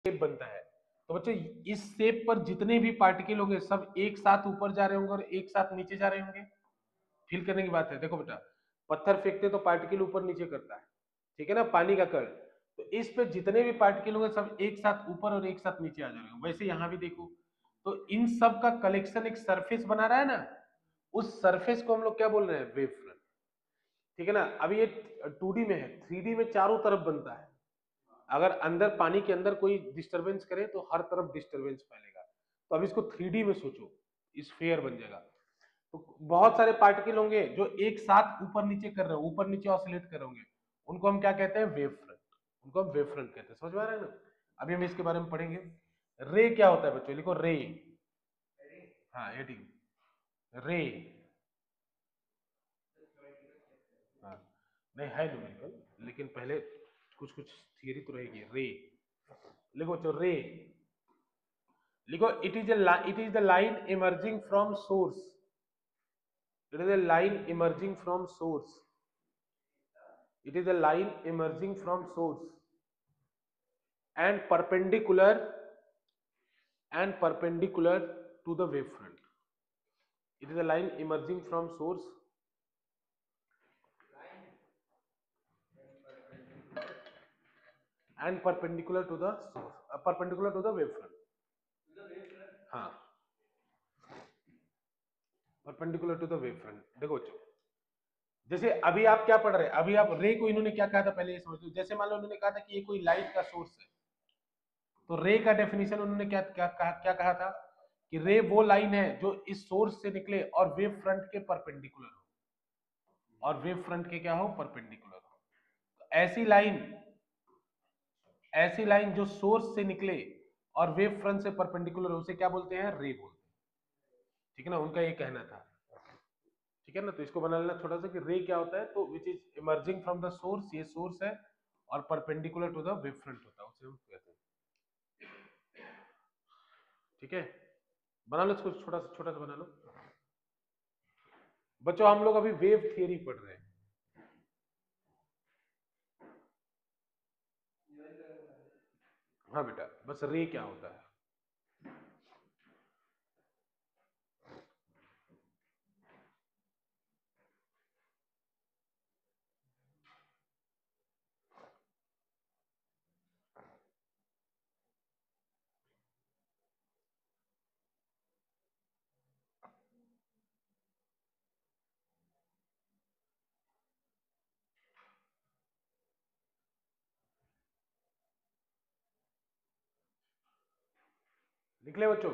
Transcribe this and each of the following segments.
Shape बनता है। तो बच्चों इस शेप पर जितने भी पार्टिकल होंगे सब एक साथ ऊपर जा रहे होंगे और एक साथ नीचे जा रहे होंगे। फील करने की बात है। देखो बेटा, पत्थर फेंकते तो पार्टिकल ऊपर नीचे करता है, ठीक है ना, पानी का कण। तो इस पे जितने भी पार्टिकल होंगे सब एक साथ ऊपर और एक साथ नीचे आ जाएंगे। वैसे यहां भी देखो, तो इन सब का कलेक्शन एक सरफेस बना रहा है ना, उस सरफेस को हम लोग क्या बोल रहे हैं, वेव फ्रंट, ठीक है ना। अभी ये 2D में है, 3D में चारों तरफ बनता है। अगर अंदर पानी के अंदर कोई डिस्टरबेंस करे तो हर तरफ डिस्टरबेंस फैलेगा। तो अब इसको 3D में सोचो, स्फीयर बन जाएगा। तो बहुत सारे पार्टिकल होंगे जो एक साथ ऊपर नीचे कर रहे हैं, ऊपर नीचे ऑसिलेट कर रहे होंगे, उनको हम क्या कहते हैं, वेव फ्रंट। उनको हम वेव फ्रंट कहते हैं। समझ में आ रहा है ना। अभी हम इसके बारे में पढ़ेंगे। रे क्या होता है बच्चों, लिखो रे। हाँ, एडिंग रे। हाँ, नहीं है न्यूमेरिकल, लेकिन पहले कुछ कुछ थियरी तो रहेगी। रे लिखो बच्चों, रे लिखो, it is the line emerging from source. It is a line emerging from source. It is a line emerging from source and perpendicular to the wavefront. It is a line emerging from source and perpendicular to the source, perpendicular to the wavefront. हाँ, perpendicular to the wavefront। देखो बच्चों, जैसे अभी आप क्या पढ़ रहे हैं, अभी आप रे को इन्होंने क्या कहा था पहले ये समझ लो। जैसे मान लो उन्होंने कहा था कि ये कोई लाइट का सोर्स है, तो रे का डेफिनेशन उन्होंने क्या कहा था कि रे वो लाइन है जो इस सोर्स से निकले और वेव फ्रंट के परपेंडिकुलर हो, और वेव फ्रंट के क्या हो, परपेंडिकुलर हो। तो ऐसी लाइन जो सोर्स से निकले और वेव फ्रंट से परपेंडिकुलर हो, उसे क्या बोलते हैं, रे बोलते हैं, ठीक है ना। उनका ये कहना था, ठीक है ना। तो इसको बना लेना छोटा सा कि रे क्या होता है, तो which is emerging from the source, ये सोर्स है, और perpendicular to the wave front होता है, उसे हम कहते हैं, ठीक है। बना लो इसको, छोटा सा बना लो बच्चों। हम लोग अभी वेव थियरी पढ़ रहे हैं। हाँ बेटा, बस रे क्या होता है। लिख ले बच्चों।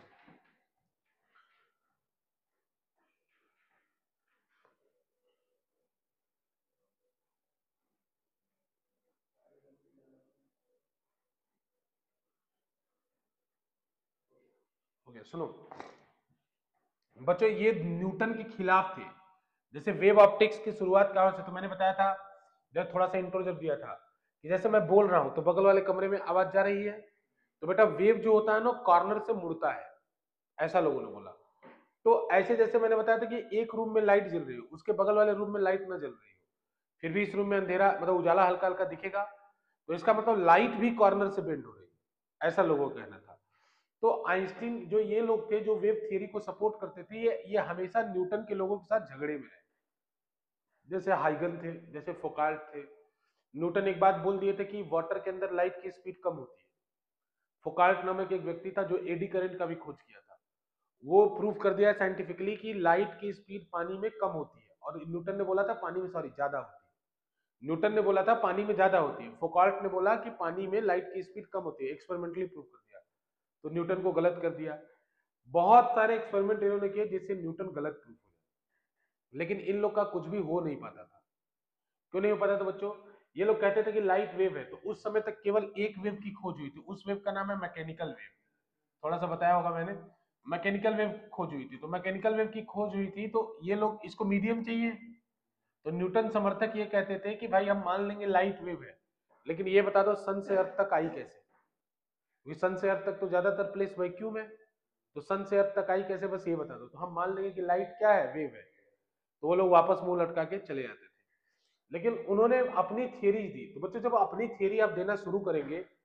हो गया, सुनो बच्चों, ये न्यूटन के खिलाफ थे। जैसे वेव ऑप्टिक्स की शुरुआत कहां से, तो मैंने बताया था जब थोड़ा सा इंट्रो जब दिया था कि जैसे मैं बोल रहा हूं तो बगल वाले कमरे में आवाज जा रही है, तो बेटा वेव जो होता है ना कॉर्नर से मुड़ता है, ऐसा लोगों ने बोला। तो ऐसे जैसे मैंने बताया था कि एक रूम में लाइट जल रही हो, उसके बगल वाले रूम में लाइट ना जल रही हो, फिर भी इस रूम में अंधेरा मतलब उजाला हल्का हल्का दिखेगा, तो इसका मतलब लाइट भी कॉर्नर से बेंड हो रही है, ऐसा लोगों का कहना था। तो आइंस्टीन जो ये लोग थे जो वेव थियरी को सपोर्ट करते थे, ये हमेशा न्यूटन के लोगों के साथ झगड़े में रहे। जैसे हाइगन थे, जैसे फोकाल्ट थे। न्यूटन एक बात बोल दिए थे कि वाटर के अंदर लाइट की स्पीड कम होती है। फोकाल्ट नामक एक व्यक्ति था जो एडी करंट का भी खोज किया था, वो प्रूव कर दिया साइंटिफिकली कि लाइट की स्पीड पानी में कम होती है, और न्यूटन ने बोला था पानी में, सॉरी, ज्यादा होती है। न्यूटन ने बोला था पानी में ज्यादा होती है, फोकाल्ट ने बोला कि पानी में लाइट की स्पीड कम होती है, एक्सपेरिमेंटली प्रूव कर दिया। तो न्यूटन को गलत कर दिया। बहुत सारे एक्सपेरिमेंट इन्होंने किए जिससे न्यूटन गलत प्रूफ हो गया, लेकिन इन लोग का कुछ भी हो नहीं पाता था। क्यों नहीं हो पाता था बच्चों, ये लोग कहते थे कि लाइट वेव है, तो उस समय तक केवल एक वेव की खोज हुई थी, उस वेव का नाम है मैकेनिकल वेव। थोड़ा सा बताया होगा मैंने, मैकेनिकल वेव खोज हुई थी। तो मैकेनिकल वेव की खोज हुई थी, तो ये लोग, इसको मीडियम चाहिए, तो न्यूटन समर्थक ये कहते थे कि भाई हम मान लेंगे लाइट वेव है, लेकिन ये बता दो सन से अर्थ तक आई कैसे, क्योंकि सन से अर्थ तक तो ज्यादातर प्लेस वैक्यूम है, तो सन से अर्थ तक आई कैसे, बस ये बता दो, तो हम मान लेंगे कि लाइट क्या है, वेव है। तो वो लोग वापस मुंह लटका के चले जाते थे। लेकिन उन्होंने अपनी थियरी दी। तो बच्चों जब अपनी थियरी आप देना शुरू करेंगे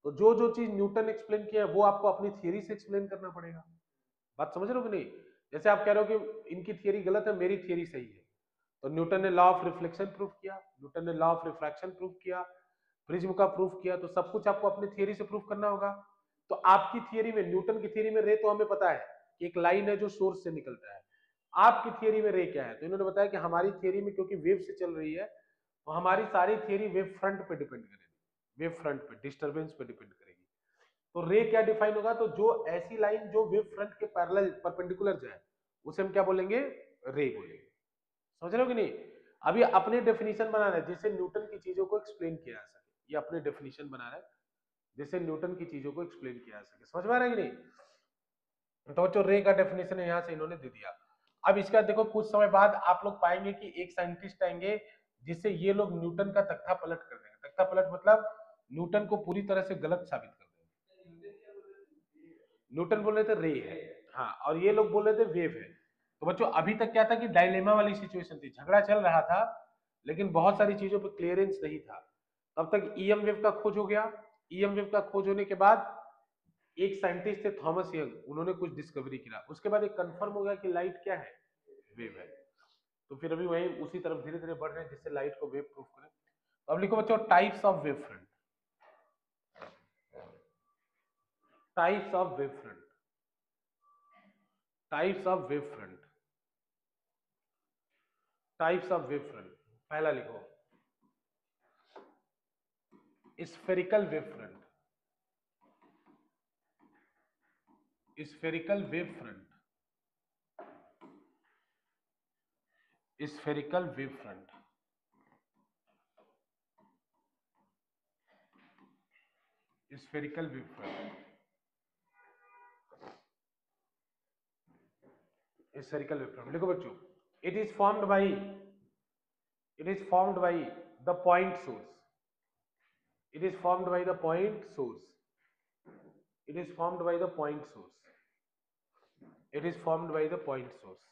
तो जो जो चीज न्यूटन एक्सप्लेन किया है वो आपको अपनी थियरी से एक्सप्लेन करना पड़ेगा। बात समझ रहे हो कि नहीं? जैसे आप कह रहे हो कि इनकी थियरी गलत है, मेरी थियरी सही है, तो न्यूटन ने लॉ ऑफ रिफ्लेक्शन प्रूव किया, न्यूटन ने लॉ ऑफ रिफ्रैक्शन प्रूव किया, प्रिज्म का प्रूफ किया, तो सब कुछ आपको अपनी थियरी से प्रूफ करना होगा। तो आपकी थियरी में, न्यूटन की थियरी में रे तो हमें पता है कि एक लाइन है जो सोर्स से निकलता है। आपकी थियरी में रे क्या है? तो इन्होंने बताया कि हमारी थियरी में क्योंकि वेव से चल रही है तो हमारी सारी थियरी वेव फ्रंट पे डिपेंड करेगी, वेव फ्रंट पे, डिस्टर्बेंस पे डिपेंड करेगी। तो रे क्या डिफाइन होगा? तो जो ऐसी लाइन जो वेव फ्रंट के पैरेलल परपेंडिकुलर जाए उसे हम क्या बोलेंगे? रे बोलेंगे। समझ रहे हो कि नहीं? अभी अपने डेफिनेशन बना रहे हैं जिससे न्यूटन की चीजों को एक्सप्लेन किया जा सके। ये अपने डेफिनेशन बना रहे हैं जिससे न्यूटन की चीजों को एक्सप्लेन किया जा सके। समझ में आ रहा है कि नहीं? तो जो रे का डेफिनेशन है यहां से इन्होंने दे दिया। अब इसका देखो कुछ समय बाद आप लोग पाएंगे कि एक साइंटिस्ट आएंगे जिससे ये लोग न्यूटन का तख्ता पलट कर देंगे। तख्ता पलट मतलब न्यूटन को पूरी तरह से गलत साबित कर देंगे। न्यूटन बोल रहे थे रे है, हाँ, और ये लोग बोल रहे थे वेव है। तो बच्चों अभी तक क्या था कि डायलेमा वाली सिचुएशन थी, झगड़ा चल रहा था लेकिन बहुत सारी चीजों पर क्लियरेंस नहीं था। तब तक ईएम वेव का खोज हो गया। ईएम वेव का खोज होने के बाद एक साइंटिस्ट थे थॉमस यंग, उन्होंने कुछ डिस्कवरी किया। उसके बाद एक कंफर्म हो गया कि लाइट क्या है? वेव है। तो फिर अभी वही उसी तरफ धीरे धीरे बढ़ रहे हैं जिससे लाइट को वेव प्रूफ करें। तो अब लिखो बच्चों types of wave front. Types of wave front. Types of wave front. Types of wave front. पहला लिखो spherical wave front. Spherical wave front. Spherical wave front. Spherical wave front. Spherical wave front लिखो बच्चों। It is formed by, it is formed by the point source. It is formed by the point source. It is formed by the point source. It is formed by the point source.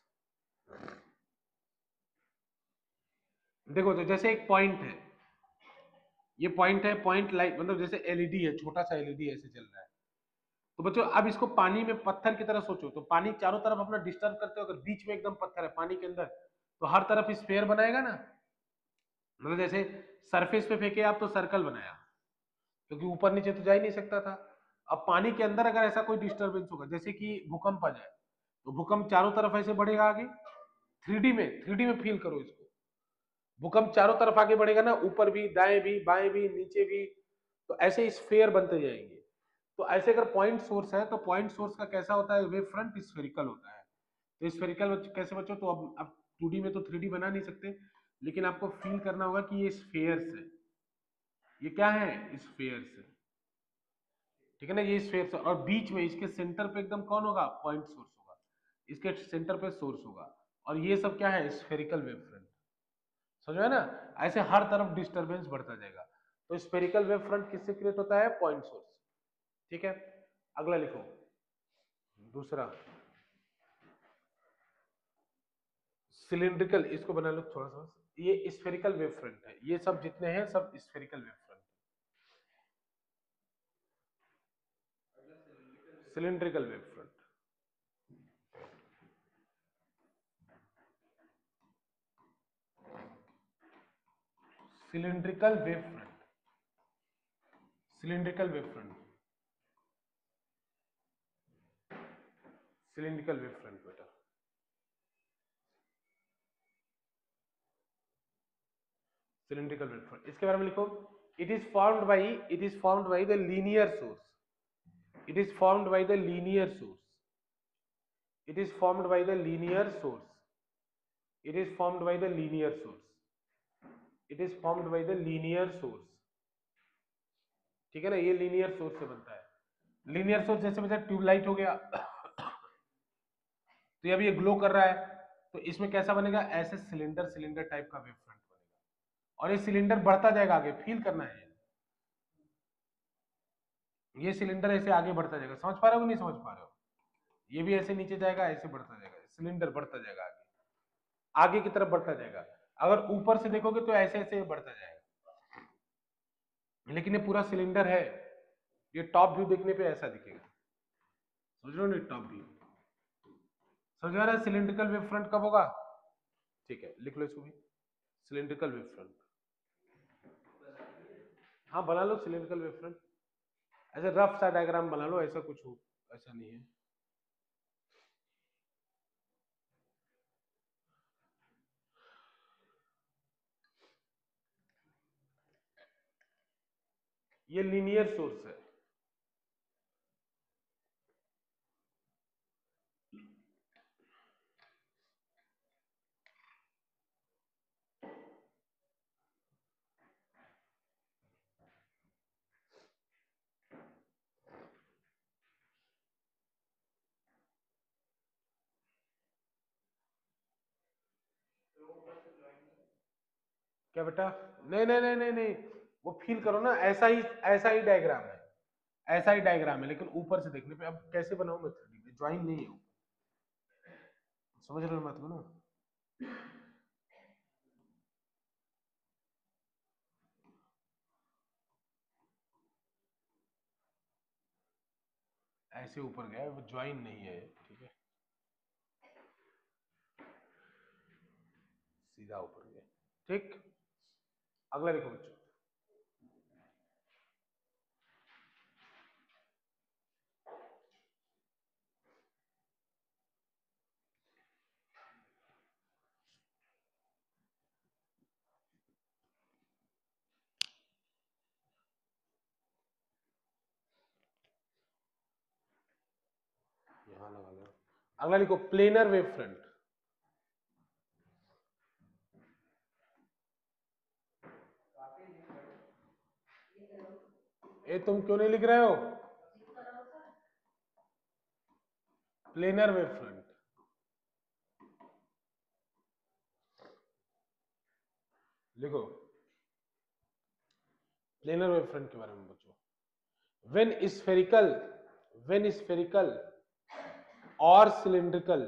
देखो तो जैसे एक point है, ये point है, point light मतलब जैसे LED है, छोटा सा एलईडी ऐसे चल रहा है। तो बच्चों अब इसको पानी में पत्थर की तरह सोचो, तो पानी चारों तरफ अपना डिस्टर्ब करते हो, अगर बीच में एकदम पत्थर है पानी के अंदर तो हर तरफ स्फेयर बनाएगा ना। मतलब जैसे सरफेस पे फेंके आप तो सर्कल बनाया, क्योंकि ऊपर नीचे तो जा ही नहीं सकता था। अब पानी के अंदर अगर ऐसा कोई डिस्टर्बेंस होगा, जैसे कि भूकंप आ जाए, तो भूकंप चारों तरफ ऐसे बढ़ेगा आगे। थ्री डी में फील करो इसको। भूकंप चारों तरफ आगे बढ़ेगा ना, ऊपर भी, दाएं भी, बाएं भी, नीचे भी, तो ऐसे स्फेयर बनते जाएंगे। तो ऐसे अगर पॉइंट सोर्स है तो पॉइंट सोर्स का कैसा होता है? वेव फ्रंट स्फेरिकल होता है। तो स्फेरिकल कैसे बच्चों? तो अब 2D में तो 3D बना नहीं सकते, लेकिन आपको फील करना होगा कि ये स्फेयर्स है। ये क्या है? स्फेयर्स है। ठीक है ना, ये स्फेयर। और बीच में इसके सेंटर पे एकदम कौन होगा? पॉइंट सोर्स होगा। इसके सेंटर पे सोर्स होगा। और ये सब क्या है? Spherical wave front. समझो है ना? ऐसे हर तरफ डिस्टरबेंस बढ़ता जाएगा। तो स्फेरिकल वेव फ्रंट किससे क्रिएट होता है? Point source. ठीक है, अगला लिखो दूसरा सिलिंड्रिकल। इसको बना लो थोड़ा सा। ये स्फेरिकल वेव फ्रंट है, ये सब जितने हैं सब spherical wave front. Cylindrical wave front. Cylindrical wave front. Cylindrical wave front. Cylindrical wave front बेटा। सिलिंड्रिकल वेव फ्रंट, इसके बारे में लिखो। It is formed by, it is formed by the linear source. It is formed by the linear source. It is formed by the linear source. It is formed by the linear source. It is formed by the linear source. ठीक है ना, ये linear source से बनता है। Linear source जैसे मतलब tubelight हो गया तो ये अभी ये ग्लो कर रहा है, तो इसमें कैसा बनेगा? ऐसे सिलेंडर सिलेंडर टाइप का वेव फ्रंट बनेगा। और ये सिलेंडर बढ़ता जाएगा आगे, फील करना है। ये सिलेंडर ऐसे आगे बढ़ता जाएगा। समझ पा रहे हो कि नहीं समझ पा रहे हो? ये भी ऐसे नीचे जाएगा, ऐसे बढ़ता जाएगा, सिलेंडर बढ़ता जाएगा आगे, आगे की तरफ बढ़ता जाएगा। अगर ऊपर से देखोगे तो ऐसे ऐसे बढ़ता जाएगा, लेकिन ये पूरा सिलेंडर है। ये टॉप व्यू देखने पे ऐसा दिखेगा, समझ रहे हो ना, टॉप व्यू समझ आ रहा है। सिलिंड्रिकल वेव फ्रंट कब होगा, ठीक है लिख लो इसको भी, सिलिंड्रिकल वेव फ्रंट। हाँ बना लो सिलिंड्रिकल वेव फ्रंट, ऐसे रफ सा डायग्राम बना लो, ऐसा कुछ हो, ऐसा नहीं है। ये लीनियर सोर्स है, क्या बेटा, नहीं नहीं नहीं नहीं नहीं, वो फील करो ना, ऐसा ही डायग्राम है, ऐसा ही डायग्राम है, लेकिन ऊपर से देखने पे। अब कैसे बनाऊं मैं 3D में, ज्वाइन नहीं है, समझ रहे हो मत ना। ऐसे ऊपर गया है, वो ज्वाइन नहीं है, ठीक है, सीधा ऊपर गया, ठीक। अगला देखो बच्चों, यहां लगा लो। अगला लिखो प्लेनर वेव फ्रंट। ये तुम क्यों नहीं लिख रहे हो, प्लेनर वेव फ्रंट लिखो, प्लेनर वेव फ्रंट के बारे में बच्चों, व्हेन स्फेरिकल, व्हेन स्फेरिकल और सिलिंड्रिकल,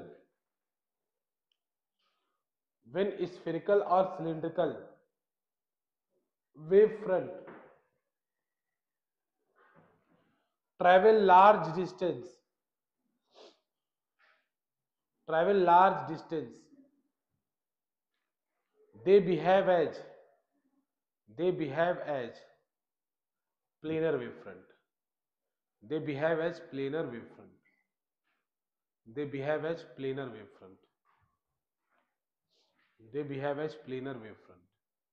व्हेन स्फेरिकल और cylindrical wave front travel large distance, travel large distance, they behave as, they behave as planar wave front, they behave as planar wave front, they behave as planar wave front, they behave as planar wave front,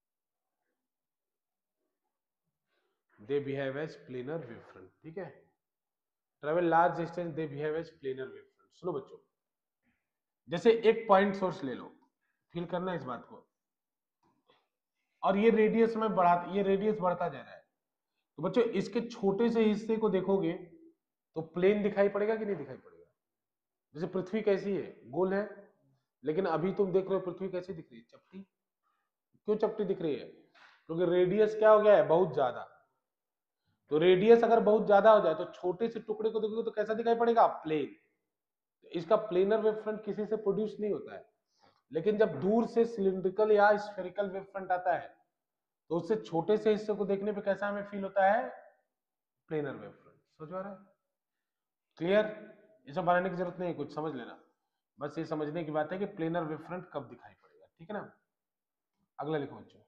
they behave as planar wave front, ठीक है। Travel large distance, they behave as planar wave front. सुनो बच्चों, जैसे एक point source ले लो, feel करना इस बात को, और ये रेडियस में बढ़ा, ये रेडियस बढ़ता जा रहा है, तो बच्चों इसके छोटे से हिस्से को देखोगे तो प्लेन दिखाई पड़ेगा कि नहीं दिखाई पड़ेगा। जैसे पृथ्वी कैसी है, गोल है, लेकिन अभी तुम देख रहे हो पृथ्वी कैसी दिख रही है, चपटी। क्यों चपटी दिख रही है, क्योंकि रेडियस क्या हो गया है, बहुत ज्यादा। तो रेडियस अगर बहुत ज्यादा हो जाए तो छोटे से टुकड़े को देखोगे तो कैसा दिखाई पड़ेगा, प्लेन। इसका प्लेनर वेव फ्रंट किसी से प्रोड्यूस नहीं होता है, लेकिन जब दूर से सिलिंड्रिकल या स्फेरिकल वेव फ्रंट आता है तो उससे छोटे से हिस्से को देखने पे कैसा हमें फील होता है, प्लेनर वेव फ्रंट। समझ आ रहा है, क्लियर। ये सब बनाने की जरूरत नहीं है, कुछ समझ लेना, बस ये समझने की बात है कि प्लेनर वेव फ्रंट कब दिखाई पड़ेगा, ठीक है ना। अगला लिखो बच्चों,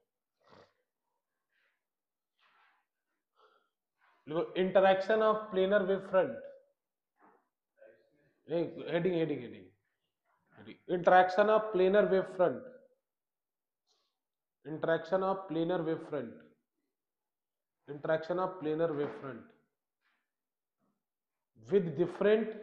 लिखो interaction of planar wave front, heading heading heading, interaction of planar wave front, interaction of planar wave front, interaction of planar wave front with different,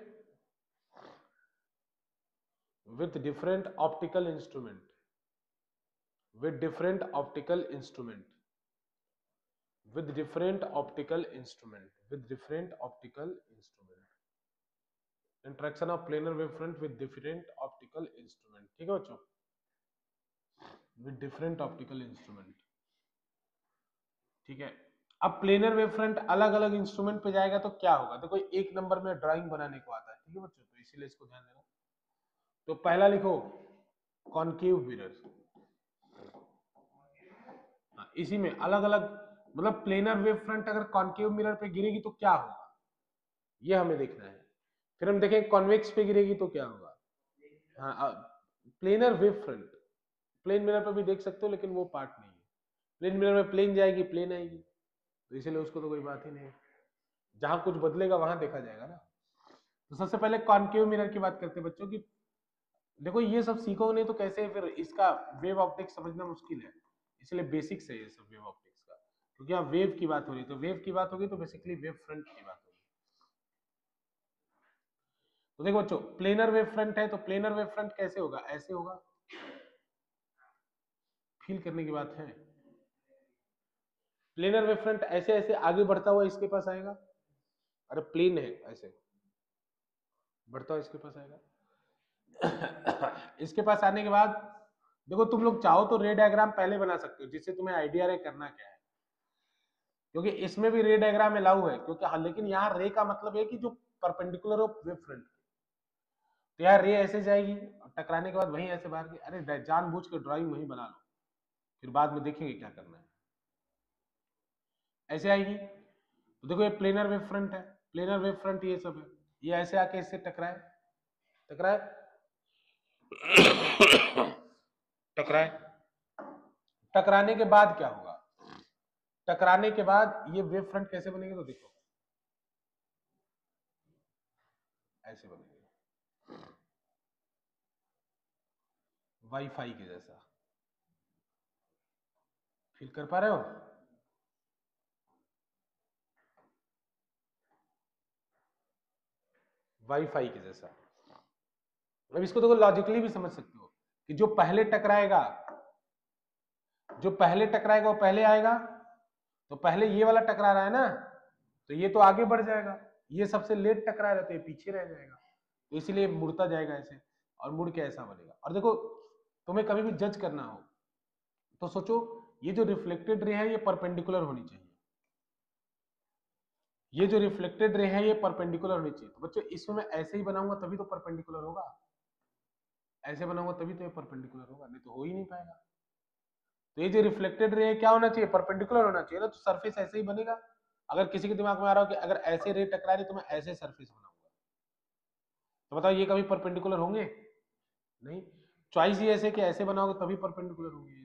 with different optical instrument, with different optical instrument, with different optical instrument, with different optical instrument, interaction of planar wave front with different optical instrument, ठीक है बच्चों, with different optical instrument, ठीक है। अब planar wave front अलग अलग instrument पे जाएगा तो क्या होगा, देखो एक नंबर में ड्राइंग बनाने को आता है, ठीक है बच्चों, तो इसीलिए इसको ध्यान देना। तो पहला लिखो कॉनकेव मिरर, इसी में अलग अलग मतलब प्लेनर वेव फ्रंट अगर कॉन्केव मिरर पे गिरेगी तो क्या होगा, ये हमें देखना है। फिर हम देखें कॉन्वेक्स पे गिरेगी तो क्या होगा। हाँ, planar wave front, plane mirror पे भी देख सकते हो लेकिन वो पार्ट नहीं है। प्लेन मिरर में प्लेन जाएगी, प्लेन आएगी, तो इसीलिए उसको तो कोई बात ही नहीं है। जहां कुछ बदलेगा वहां देखा जाएगा ना। तो सबसे पहले कॉन्केव मिरर की बात करते हैं बच्चों की। देखो ये सब सीखोगे नहीं तो कैसे फिर इसका वेव ऑप्टिक्स समझना मुश्किल है, इसलिए बेसिक्स है ये सब वेव ऑप्टिक्स का। क्योंकि यहाँ वेव की बात हो रही है, तो वेव की बात होगी तो बेसिकली वेव फ्रंट की बात होगी। तो देखो बच्चों, प्लेनर वेव फ्रंट है तो प्लेनर वेव फ्रंट कैसे होगा, ऐसे होगा। फील करने की बात है। प्लेनर वेव फ्रंट ऐसे ऐसे आगे बढ़ता हुआ इसके पास आएगा, अरे प्लेन है ऐसे बढ़ता हुआ इसके पास आएगा। इसके पास आने के बाद देखो तुम लोग चाहो तो रे डायग्राम पहले बना सकते हो जिससे तुम्हें आइडिया रहे करना क्या है, क्योंकि इसमें भी रे डायग्राम अलाउ है। क्योंकि हाँ, लेकिन यहाँ रे का मतलब है कि जो परपेंडिकुलर ऑफ वेव फ्रंट, तो यार रे ऐसे जाएगी और टकराने के बाद वहीं ऐसे बाहर की, अरे जानबूझ के ड्राइंग वहीं बना लो, फिर बाद में देखेंगे क्या करना है। ऐसे आएगी तो देखो ये प्लेनर वेव फ्रंट है, प्लेनर वेव फ्रंट ये सब है, ये ऐसे आके इससे टकराए, टकराए, टकराए, टकराने के बाद क्या होगा, टकराने के बाद ये वेव फ्रंट कैसे बनेगी, तो देखो ऐसे बनेगी, वाईफाई के जैसा। फील कर पा रहे हो, वाईफाई के जैसा। अब इसको देखो लॉजिकली भी समझ सकते हो कि जो पहले टकराएगा, जो पहले टकराएगा वो पहले आएगा, तो पहले ये वाला टकरा रहा है ना, तो ये तो आगे बढ़ जाएगा, ये सबसे लेट टकरा रहा है तो ये पीछे रह जाएगा, तो इसीलिए मुड़ता जाएगा ऐसे, और मुड़ के ऐसा बनेगा। और देखो तुम्हें कभी भी जज करना हो तो सोचो ये जो रिफ्लेक्टेड रे है ये परपेंडिकुलर होनी चाहिए, ये जो रिफ्लेक्टेड रे है ये परपेंडिकुलर होनी चाहिए। तो बच्चों इसमें मैं ऐसे ही बनाऊंगा तभी तो परपेंडिकुलर होगा, ऐसे बनाऊंगा तभी तो ये परपेंडिकुलर होगा, नहीं तो हो ही नहीं पाएगा। तो ये जो रिफ्लेक्टेड रे है क्या होना चाहिए, परपेंडिकुलर होना चाहिए ना, तो सरफेस ऐसे ही बनेगा। अगर किसी के दिमाग में आ रहा हो कि अगर ऐसे रे टकरा रही तो मैं ऐसे सरफेस बनाऊंगा, तो बताओ ये कभी परपेंडिकुलर होंगे, नहीं। चॉइस ही ऐसे कि ऐसे बनाओगे तभी परपेंडिकुलर होंगे।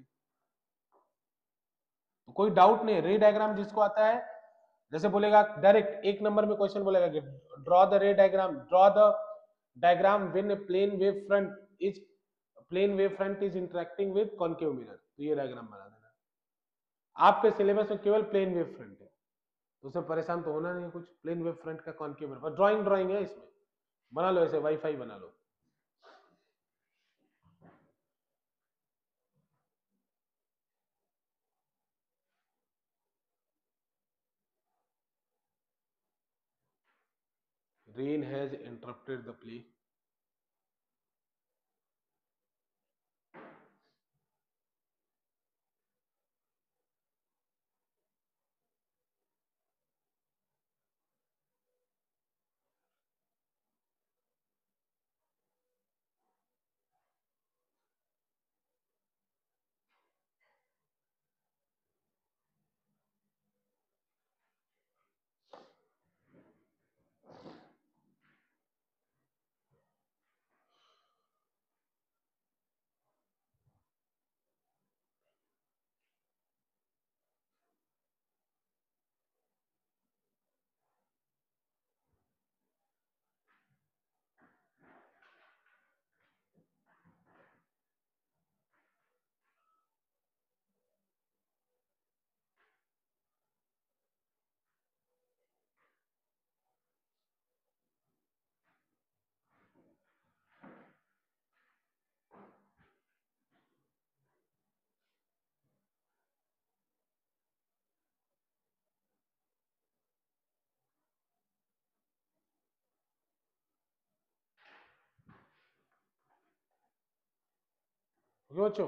तो कोई डाउट नहीं, रे डायग्राम जिसको आता है, जैसे बोलेगा डायरेक्ट एक नंबर में क्वेश्चन बोलेगा कि draw the ray diagram, draw the diagram when plane wave front is, plane wave front is interacting with concave mirror, तो ये डायग्राम बना देना। आपके सिलेबस में केवल प्लेन वेव फ्रंट है तो उससे परेशान तो होना नहीं कुछ, प्लेन वेव फ्रंट का कॉनकेव मिरर, पर ड्राइंग ड्राइंग है इसमें, बना लो ऐसे वाईफाई बना लो। Rain has interrupted the play. Okay बच्चों,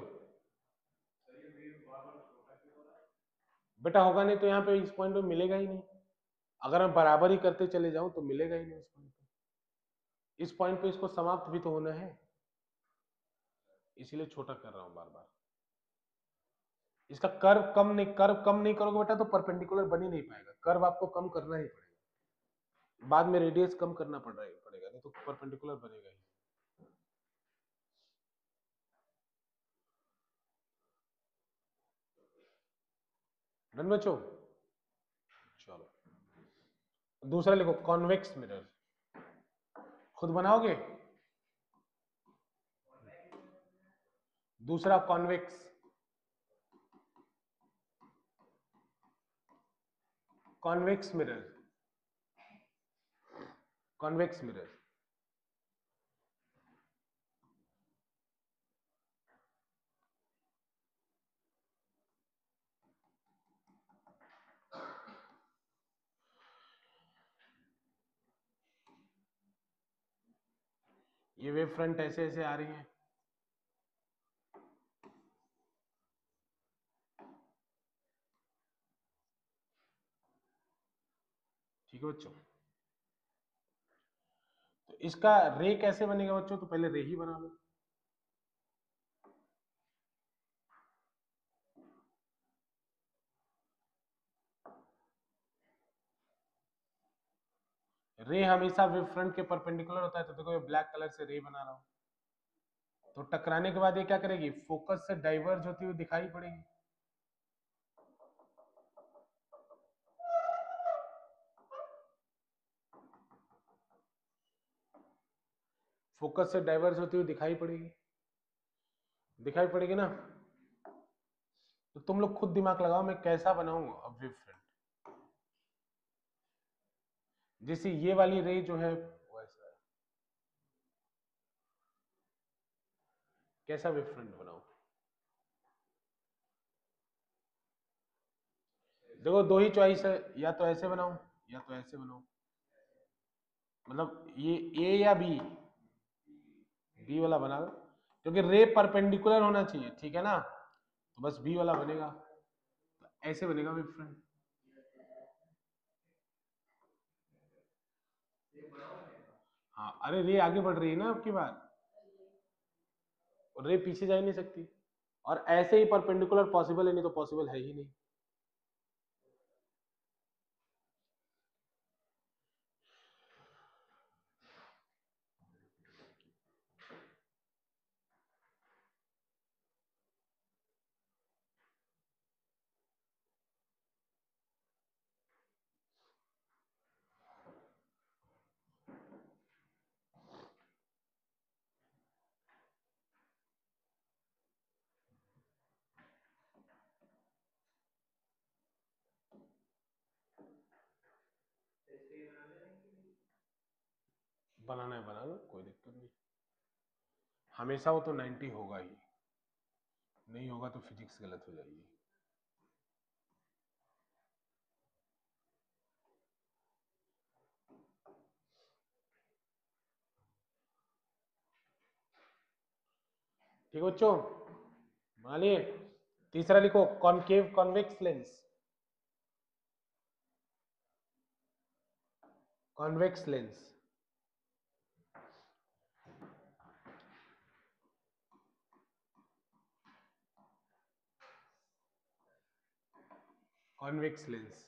बेटा होगा नहीं तो यहाँ पे इस पॉइंट पे मिलेगा ही नहीं। अगर मैं बराबर ही करते चले जाऊं तो मिलेगा ही नहीं इस पॉइंट पे, इस पॉइंट पे इसको समाप्त भी तो होना है, इसीलिए छोटा कर रहा हूं बार बार। इसका कर्व कम नहीं करोगे बेटा तो परपेंडिकुलर बन ही नहीं पाएगा, कर्व आपको कम करना ही पड़ेगा, बाद में रेडियस कम करना पड़ेगा नहीं तो परपेंडिकुलर बनेगा ही। डन बच्चों, चलो दूसरा लिखो कॉन्वेक्स मिरर, खुद बनाओगे। दूसरा convex, convex mirror, convex mirror. ये वेव फ्रंट ऐसे ऐसे आ रही है, ठीक है बच्चों। तो इसका रे कैसे बनेगा बच्चों, तो पहले रे ही बना लो। रे हमेशा वेव फ्रंट के परपेंडिकुलर होता है, तो देखो ये ब्लैक कलर से रे बना रहा हूं, तो टकराने के बाद ये क्या करेगी, फोकस से डाइवर्ज होती हुई दिखाई पड़ेगी। फोकस से डाइवर्ज होती हुई दिखाई पड़ेगी, दिखाई पड़ेगी ना। तो तुम लोग खुद दिमाग लगाओ मैं कैसा बनाऊं अब वेव फ्रंट, जैसे ये वाली रे जो है वैसा है, कैसा वेव फ्रंट बनाऊं। देखो दो ही चॉइस है, या तो ऐसे बनाऊं या तो ऐसे बनाऊं, मतलब ये ए या बी, बी वाला बना दो, क्योंकि रे परपेंडिकुलर होना चाहिए, ठीक है ना, तो बस बी वाला बनेगा, तो ऐसे बनेगा वेव फ्रंट। हाँ अरे रे आगे बढ़ रही है ना आपकी बात, और रे पीछे जा ही नहीं सकती, और ऐसे ही परपेंडिकुलर पॉसिबल है, नहीं तो पॉसिबल है ही नहीं। बनाना है बना लो, कोई दिक्कत नहीं, हमेशा वो तो 90 होगा ही, नहीं होगा तो फिजिक्स गलत हो जाएगी। ठीक है बच्चों, बना लिए। तीसरा लिखो concave convex lens, convex lens, convex lens.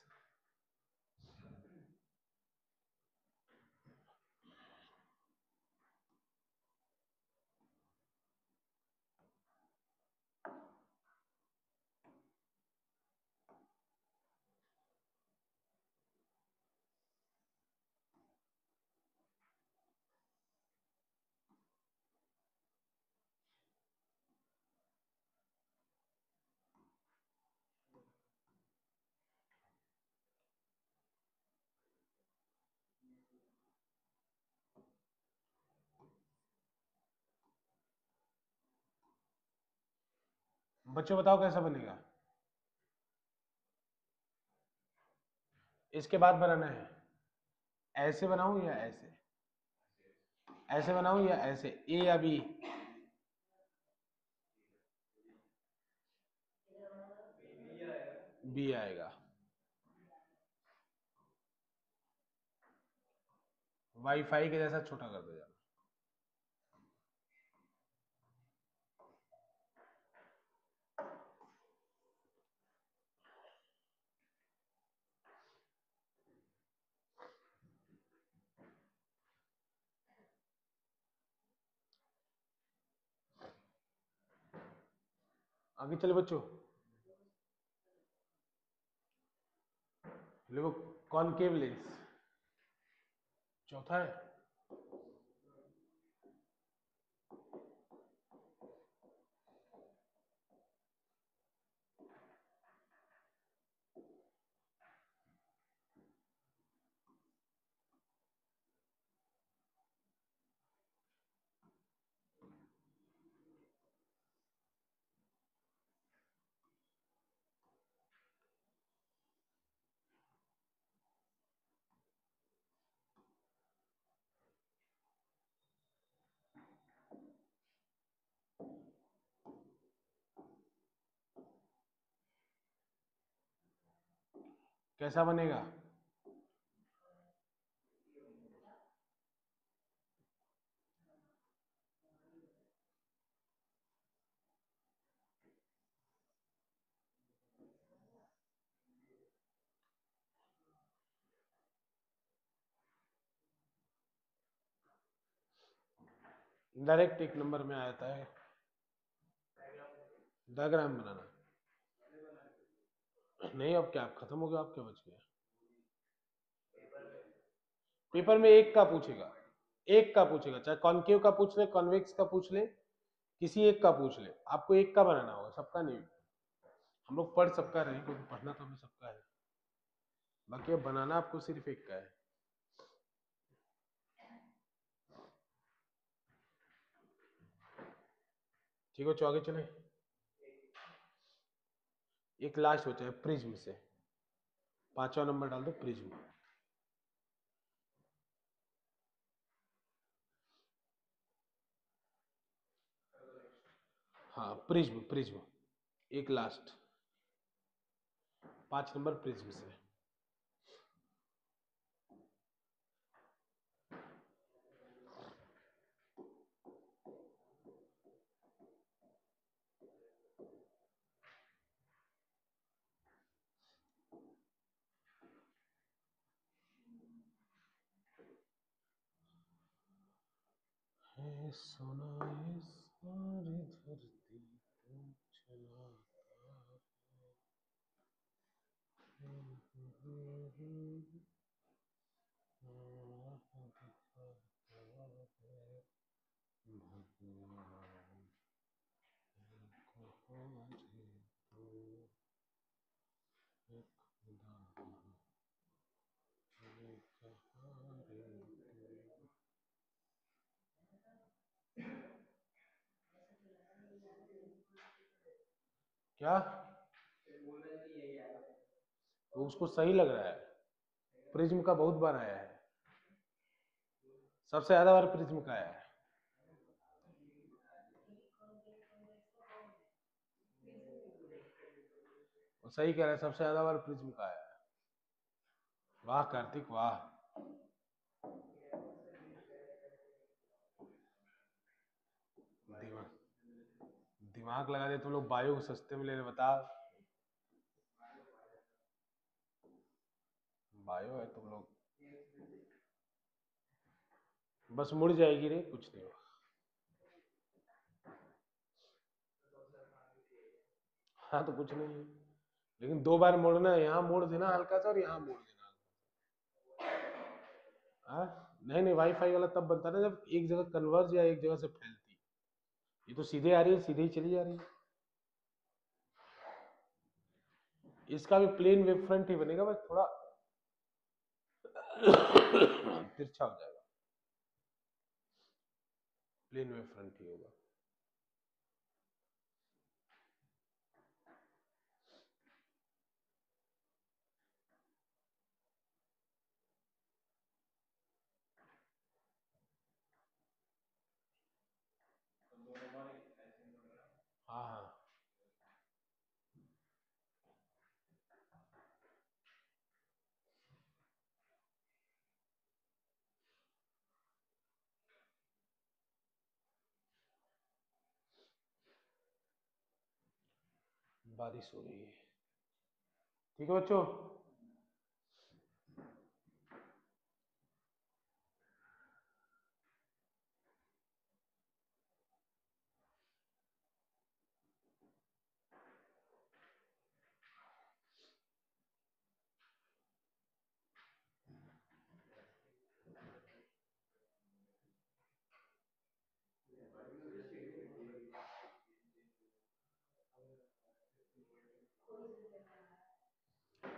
बच्चों बताओ कैसा बनेगा, इसके बाद बनाना है, ऐसे बनाऊं या ऐसे, ऐसे बनाऊं या ऐसे, ए या बी, बी आएगा, वाईफाई के जैसा छोटा कर दो यार। आगे चले बच्चों, देखो कॉनकेव लेंस चौथा है। कैसा बनेगा? डायरेक्ट एक नंबर में आ जाता है। डायग्राम बनाना नहीं, अब क्या खत्म हो गया, आप क्या बच गया? पेपर में एक का पूछेगा, एक का पूछेगा, चाहे कॉनकेव का पूछ ले, कॉन्वेक्स का पूछ ले, किसी एक का पूछ ले, आपको एक का बनाना होगा, सबका नहीं। हम लोग पढ़ सबका रहे हैं क्योंकि पढ़ना तो हमें सबका है, बाकी अब बनाना आपको सिर्फ एक का है। ठीक है, आगे चले। एक लास्ट बचा है प्रिज्म से, 5वां नंबर डाल दो प्रिज्म। हाँ प्रिज्म, प्रिज्म एक लास्ट, 5 नंबर प्रिज्म से। है सोना ये सारी धरती तू चलाता क्या? तो उसको सही लग रहा है, प्रिज्म का बहुत बार आया है, सबसे ज्यादा बार प्रिज्म का आया है। वो सही कह रहा है, सबसे ज्यादा बार प्रिज्म का आया है। वाह कार्तिक वाह। दिमाग दिमाग लगा दे तुम लोग, बायो को सस्ते में ले रहे, बताओ। बायो है तुम लोग, बस मुड़ जाएगी रे, कुछ नहीं होगा। हाँ तो कुछ नहीं है, लेकिन 2 बार मोड़ना है, यहाँ मोड़ देना हल्का सा और यहाँ मोड़ देना। हाँ नहीं नहीं, वाईफाई वाला तब बनता ना जब एक जगह कन्वर्ज या एक जगह से फैलती। ये तो सीधे आ रही है, सीधे ही चली जा रही है। इसका भी प्लेन वेव फ्रंट ही बनेगा, बस थोड़ा तिरछा हो जाएगा, प्लेन वेव फ्रंट ही होगा। हाँ हाँ, बारिश हो रही है। ठीक है बच्चों,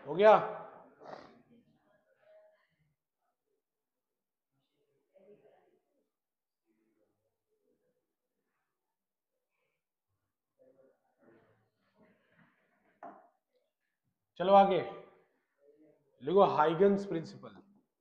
हो गया? चलो आगे लिखो Huygens principle.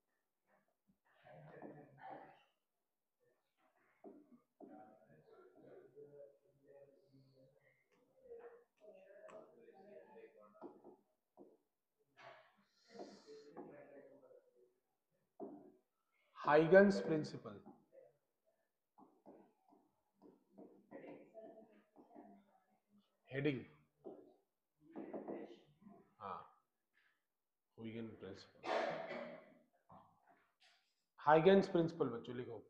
Huygens principle, heading, हाँ हाइगन प्रिंसिपल, हाइगन्स प्रिंसिपल बच्चों लिखो।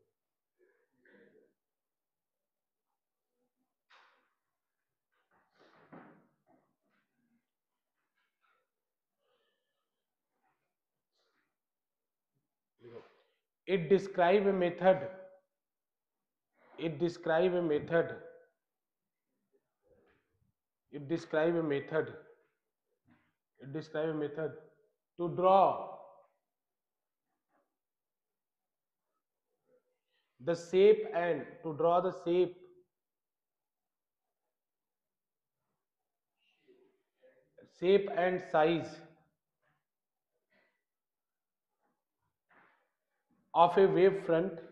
It describe a method. It describe a method. It describe a method. It describe a method to draw the shape and to draw the shape and size of a wave front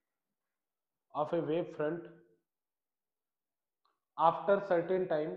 after certain time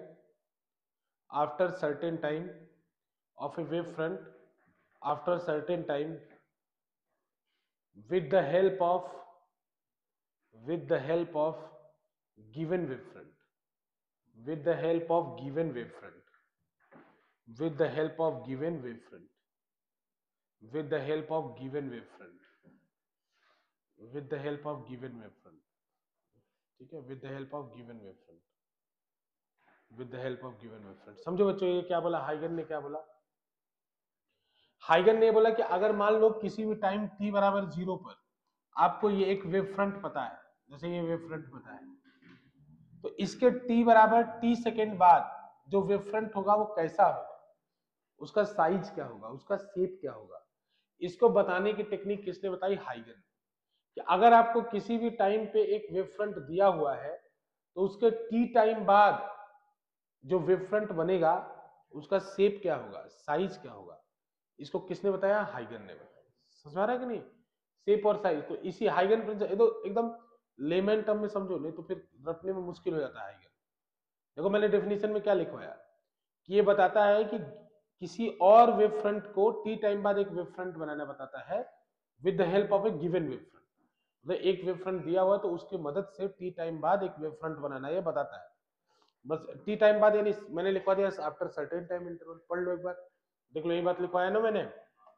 of a wave front after certain time with the help of with the help of given wavefront with the help of given wavefront with the help of given wavefront with the help of given wavefront with the help of given wavefront ठीक है, with the help of given wavefront with the help of given wavefront। समझो बच्चों ये क्या बोला हाइगन ने, क्या बोला हाइगन ने बोला कि अगर मान लो किसी भी टाइम t बराबर 0 पर आपको ये एक वेव फ्रंट पता है, जैसे ये वेव फ्रंट पता है, तो इसके t बराबर t सेकेंड बाद जो वेव फ्रंट होगा वो कैसा होगा, उसका साइज क्या होगा, उसका शेप क्या होगा, इसको बताने की टेक्निक किसने बताई, हाइगन। कि अगर आपको किसी भी टाइम पे एक वेव फ्रंट दिया हुआ है तो उसके t टाइम बाद जो वेव फ्रंट बनेगा उसका शेप क्या होगा, साइज क्या होगा, इसको किसने बताया, हाइगन ने बताया। समझ में आ रहा है कि नहीं, शेप और साइज, तो इसी हाइगन प्रिंसिपल तो एकदम लेमन टर्म में समझो, नहीं तो फिर रटने में मुश्किल हो जाता है हाइगन। देखो मैंने डेफिनेशन में क्या लिखवाया कि ये बताता है कि किसी और वेव फ्रंट को टी टाइम बाद एक वेव फ्रंट बनाना बताता है with the help of a given wave front. मतलब एक वेव फ्रंट दिया हुआ तो उसकी मदद से टी टाइम बाद एक वेव फ्रंट बनाना ये बताता है। बस टी टाइम बाद यानी मैंने लिखवा दिया आफ्टर सर्टेन टाइम इंटरवल। पढ़ लो एक बार, देख लो, यही बात लिखवाया ना मैंने।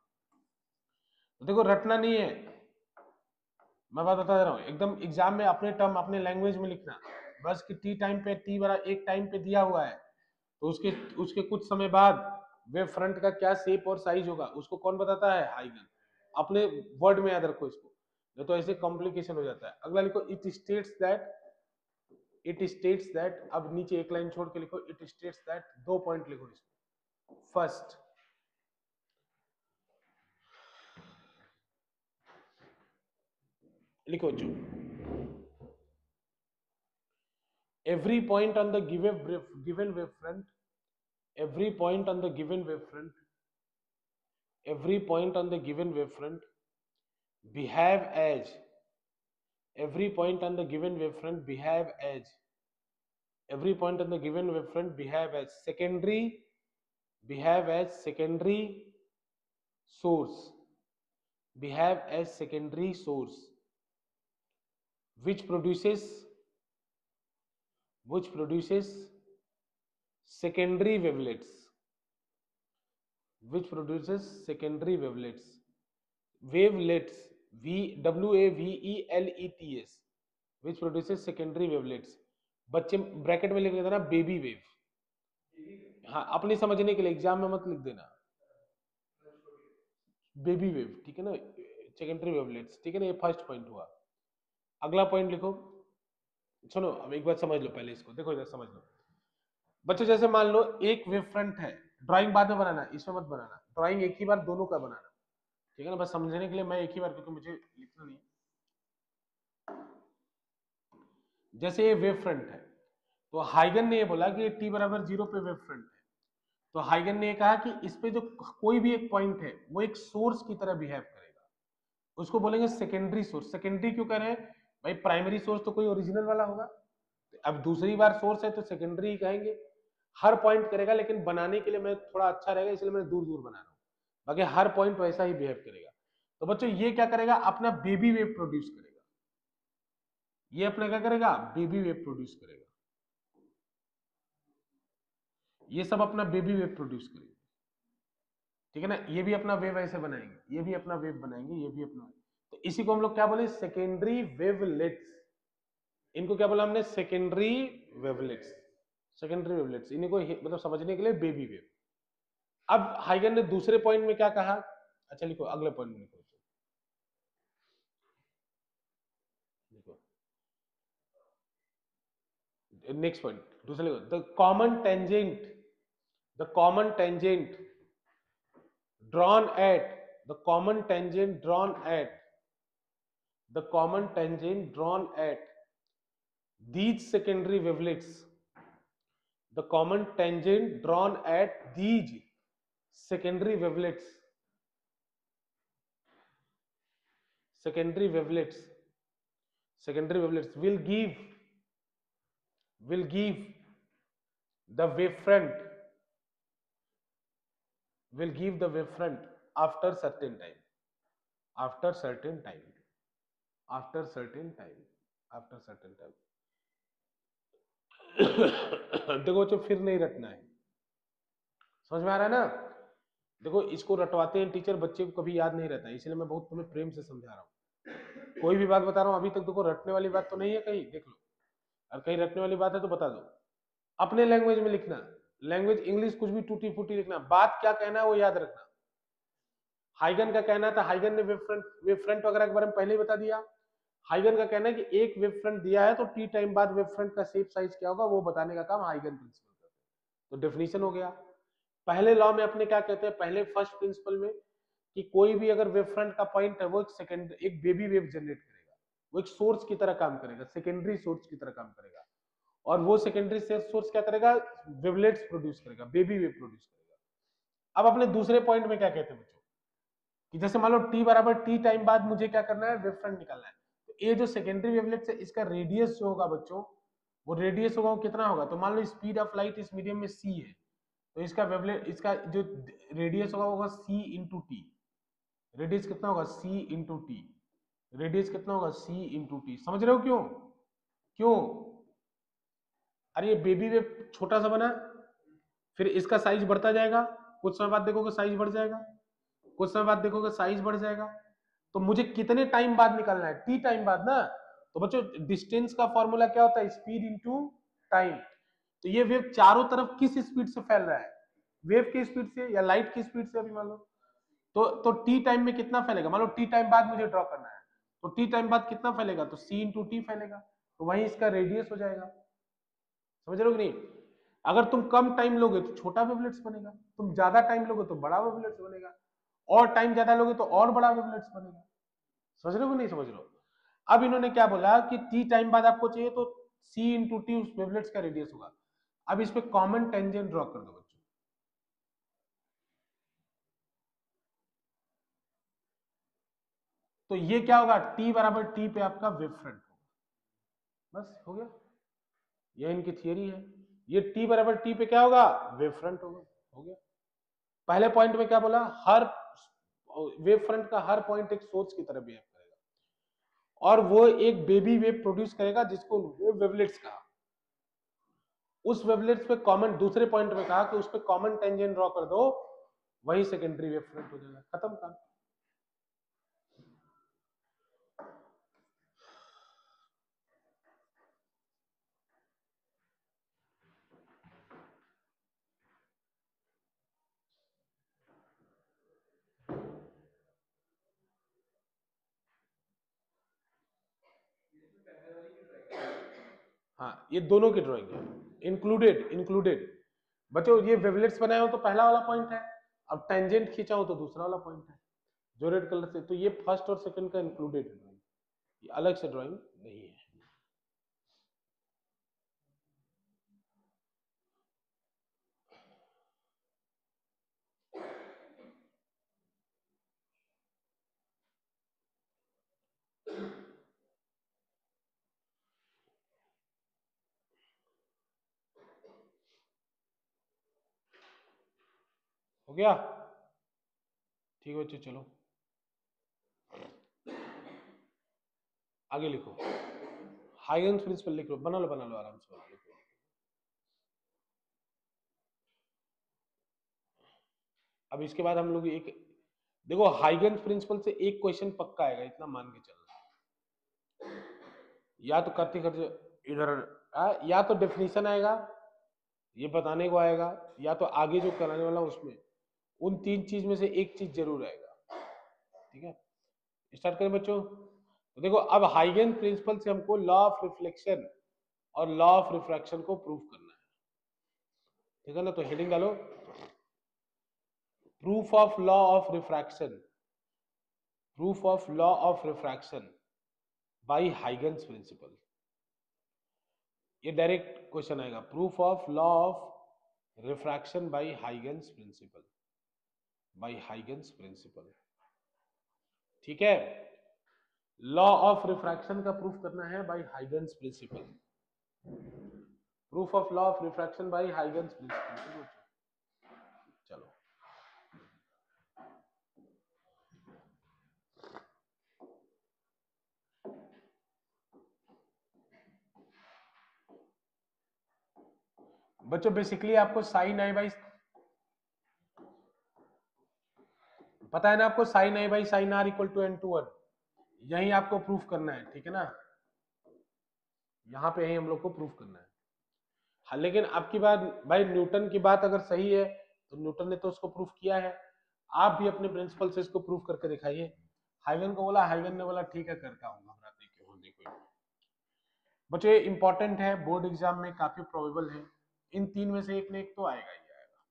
देखो रटना नहीं है, मैं बात बता दे रहा हूँ, एकदम एग्जाम में अपने टर्म अपने लैंग्वेज में लिखना। बस कि टी टाइम पे टी बड़ा एक टाइम पे दिया हुआ है तो उसके उसके कुछ समय बाद वेव फ्रंट का क्या शेप और साइज होगा उसको कौन बताता है, हाइगन। अपने वर्ड में याद रखो इसको, नहीं तो ऐसे कॉम्प्लिकेशन हो जाता है। अगला लिखो इट स्टेट्स दैट, अब नीचे एक लाइन छोड़ के लिखो इट स्टेट्स दैट, 2 पॉइंट लिखो इसमें। फर्स्ट, लिखो जो every point on the given wavefront every point on the given wavefront every point on the given wavefront behave as every point on the given wavefront behave as every point on the given wavefront behave as secondary source behave as secondary source which produces secondary wavelets which produces secondary wavelets wavelets which produces secondary wavelets। बच्चे bracket में लिख देना baby wave, हाँ अपनी समझने के लिए, exam में मत लिख देना बेबी वेव, ठीक है ना, सेकेंडरी वेवलेट्स, ठीक है ना। ये फर्स्ट पॉइंट हुआ। अगला पॉइंट लिखो, सुनो अब एक बार समझ लो, पहले इसको देखो, इधर समझ लो बच्चों। जैसे मान लो एक वेव फ्रंट है, ड्राइंग बाद में बनाना, इसमें मत बनाना, ड्राइंग एक ही बार दोनों का बनाना, ठीक है ना, बस समझने के लिए मैं एक ही बार, क्योंकि मुझे लिखना नहीं है। जैसे ये वेव फ्रंट है, तो हाइगन ने ये बोला कि t बराबर 0 पे वेव फ्रंट है, तो हाइगन ने ये कहा कि इस पे जो कोई भी एक पॉइंट है वो एक सोर्स की तरह बिहेव करेगा, उसको बोलेंगे सेकेंडरी सोर्स। सेकेंडरी क्यों कह रहे हैं भाई, प्राइमरी सोर्स तो कोई ओरिजिनल वाला होगा, अब दूसरी बार सोर्स है तो सेकेंडरी ही कहेंगे। हर पॉइंट करेगा, लेकिन बनाने के लिए मैं थोड़ा अच्छा रहेगा इसलिए मैं दूर दूर बना रहा हूँ, बाकी हर पॉइंट वैसा ही बिहेव करेगा। तो बच्चों ये क्या करेगा, अपना बेबी वेव प्रोड्यूस करेगा, ये अपना क्या करेगा, बेबी वेव प्रोड्यूस करेगा, ये सब अपना बेबी वेव प्रोड्यूस करेगा, ठीक है ना। ये भी अपना वेव ऐसे बनाएंगे, ये भी अपना वेव बनाएंगे, ये भी अपना, तो इसी को हम लोग क्या बोले, सेकेंडरी वेवलेट्स। इनको क्या बोला हमने, सेकेंडरी वेवलेट्स। सेकेंडरी वेवलेट्स इन्हीं को मतलब समझने के लिए बेबी वेव। अब हाइगन ने दूसरे पॉइंट में क्या कहा, अच्छा लिखो, अगले पॉइंट में लिखो, देखो नेक्स्ट पॉइंट, दूसरे लिखो, the common tangent drawn at the common tangent drawn at the common tangent drawn at these secondary wavelets, the common tangent drawn at these secondary wavelets, secondary wavelets, secondary wavelets will give the wavefront, will give the wavefront after certain time, after certain time, after certain time, after certain time। देखो बच्चों, फिर नहीं रटना है, समझ में आ रहा है ना। देखो इसको रटवाते हैं टीचर, बच्चे को कभी याद नहीं रहता है, इसलिए मैं बहुत तुम्हें प्रेम से समझा रहा हूँ। कोई भी बात बता रहा हूँ अभी तक, देखो रटने वाली बात तो नहीं है, कहीं देख लो, और कहीं रटने वाली बात है तो बता दो। अपने लैंग्वेज में लिखना, लैंग्वेज इंग्लिश कुछ भी टूटी फूटी लिखना, बात क्या कहना है वो याद रखना। हाइगन का कहना था, हाइगन ने वेव फ्रंट वगैरह के बारे में पहले ही बता दिया। हाइगन का कहना है कि एक वेव फ्रंट दिया है तो टी टाइम बाद वेव फ्रंट का शेप साइज क्या होगा वो बताने का काम हाइगन प्रिंसिपल करते हैं। तो डेफिनेशन हो गया। पहले लॉ में अपने क्या कहते हैं, पहले फर्स्ट प्रिंसिपल में, कि कोई भी अगर वेव फ्रंट का पॉइंट है वो एक बेबी वेव जनरेट करेगा, वो एक सोर्स की तरह काम करेगा, सेकेंडरी सोर्स की तरह काम करेगा, और वो सेकेंडरी सोर्स क्या करेगा, वेवलेट्स प्रोड्यूस करेगा, बेबी वेव प्रोड्यूस करेगा। अब अपने दूसरे पॉइंट में क्या कहते हैं बच्चों, कि जैसे मान लो टी बराबर टी टाइम बाद मुझे क्या करना है, वेव फ्रंट निकालना है, तो ये जो सेकेंडरी वेवलेट्स है इसका रेडियस जो होगा बच्चों, वो रेडियस होगा वो कितना होगा, तो मान लो स्पीड ऑफ लाइट इस मीडियम में सी है, तो इसका वेवलेट, इसका जो रेडियस होगा सी इंटू टी। रेडियस कितना होगा, सी इंटू टी। रेडियस कितना होगा, सी इंटू टी। समझ रहे हो क्यों, क्यों, अरे ये बेबी वेव छोटा सा बना, फिर इसका साइज बढ़ता जाएगा, कुछ समय बाद देखोगे साइज बढ़ जाएगा, कुछ समय बाद देखोगे साइज बढ़ जाएगा, तो मुझे कितने टाइम बाद निकालना है, टी टाइम बाद ना। तो बच्चों डिस्टेंस का फॉर्मूला क्या होता है, स्पीड इंटू टाइम। तो ये वेव चारों तरफ किस स्पीड से फैल रहा है, वेव की स्पीड से या लाइट की स्पीड से, अभी मान लो, तो टी टाइम में कितना फैलेगा, मान लो टी टाइम बाद मुझे ड्रॉ करना है, तो टी टाइम बाद कितना फैलेगा, तो सी इंटू टी फैलेगा, तो वही इसका रेडियस हो जाएगा। समझ रहे हो कि नहीं। अगर तुम कम टाइम लोगे तो छोटा वेवलेट्स बनेगा, तुम ज्यादा टाइम लोगे तो बड़ा वेवलेट्स बनेगा, और टाइम ज्यादा लोगे तो और बड़ा वेवलेट्स बनेगा। समझ रहे हो कि नहीं समझ रहे हो। अब इन्होंने क्या बोला कि टी टाइम बाद आपको चाहिए तो सी इंटू टी उस वेवलेट्स का रेडियस होगा। अब इस पे कॉमन टेंजेंट ड्रॉ कर दो बच्चों, तो ये क्या होगा, टी बराबर टी पे आपका वेव फ्रंट होगा, बस हो गया, ये इनकी थियरी है। ये टी बराबर टी पे क्या होगा, वेव फ्रंट होगा, हो गया। पहले पॉइंट में क्या बोला, हर वेव फ्रंट का हर पॉइंट एक सोर्स की तरह बिहेव करेगा, और वो एक बेबी वेव प्रोड्यूस करेगा जिसको वेवलेट्स कहा। उस वेवलेट्स पे कॉमन, दूसरे पॉइंट में कहा कि उस पे कॉमन टेंजेंट ड्रॉ कर दो, वही सेकेंडरी वेव फ्रंट हो जाएगा, खत्म काम। हाँ ये दोनों की ड्राइंग है, इंक्लूडेड इंक्लूडेड। बच्चों ये वेवलेट्स बनाए हो तो पहला वाला पॉइंट है, अब टेंजेंट खींचा हो तो दूसरा वाला पॉइंट है जो रेड कलर से, तो ये फर्स्ट और सेकंड का इंक्लूडेड है ड्राइंग, ये अलग से ड्राइंग नहीं है। हो गया? ठीक है बच्चों, चलो आगे लिखो। हाइगेन्स प्रिंसिपल लिख लो, बना लो आराम से बना लो। अब इसके बाद हम लोग एक देखो, हाइगेन्स प्रिंसिपल से एक क्वेश्चन पक्का आएगा, इतना मान के चलना। या तो करते करते इधर या तो डेफिनेशन आएगा, ये बताने को आएगा, या तो आगे जो कराने वाला उसमें, उन तीन चीज में से एक चीज जरूर आएगा। ठीक है, स्टार्ट करें बच्चों। तो देखो, अब हाइगेन प्रिंसिपल से हमको लॉ ऑफ रिफ्लेक्शन और लॉ ऑफ रिफ्रैक्शन को प्रूव करना है। ठीक है ना, तो हेडिंग डालो, proof of law of refraction, proof of law of refraction by Huygens principle. ये डायरेक्ट क्वेश्चन आएगा, proof of law of refraction by Huygens principle, by Huygens principle. ठीक है, लॉ ऑफ रिफ्रैक्शन का प्रूफ करना है by Huygens principle, proof of law of refraction by Huygens principle. चलो बच्चों, basically आपको साइन आई बाई, पता है ना आपको, sine i by sine r equal to n/1, यही आपको प्रूफ करना है। ठीक है ना, यहाँ पे ही हम लोग को प्रूफ करना है। हाँ, लेकिन आपकी बात भाई, न्यूटन की बात अगर सही है तो न्यूटन ने तो उसको प्रूफ किया है, आप भी अपने प्रिंसिपल से इसको प्रूफ करके दिखाइए। हाइगन को बोला, हाइगन ने बोला ठीक है करता हूँ, घबराते क्यों हो, देखो बच्चों ये इंपॉर्टेंट है, बोर्ड एग्जाम में काफी प्रोबेबल है, इन तीन में से एक ने एक तो आएगा ही आएगा,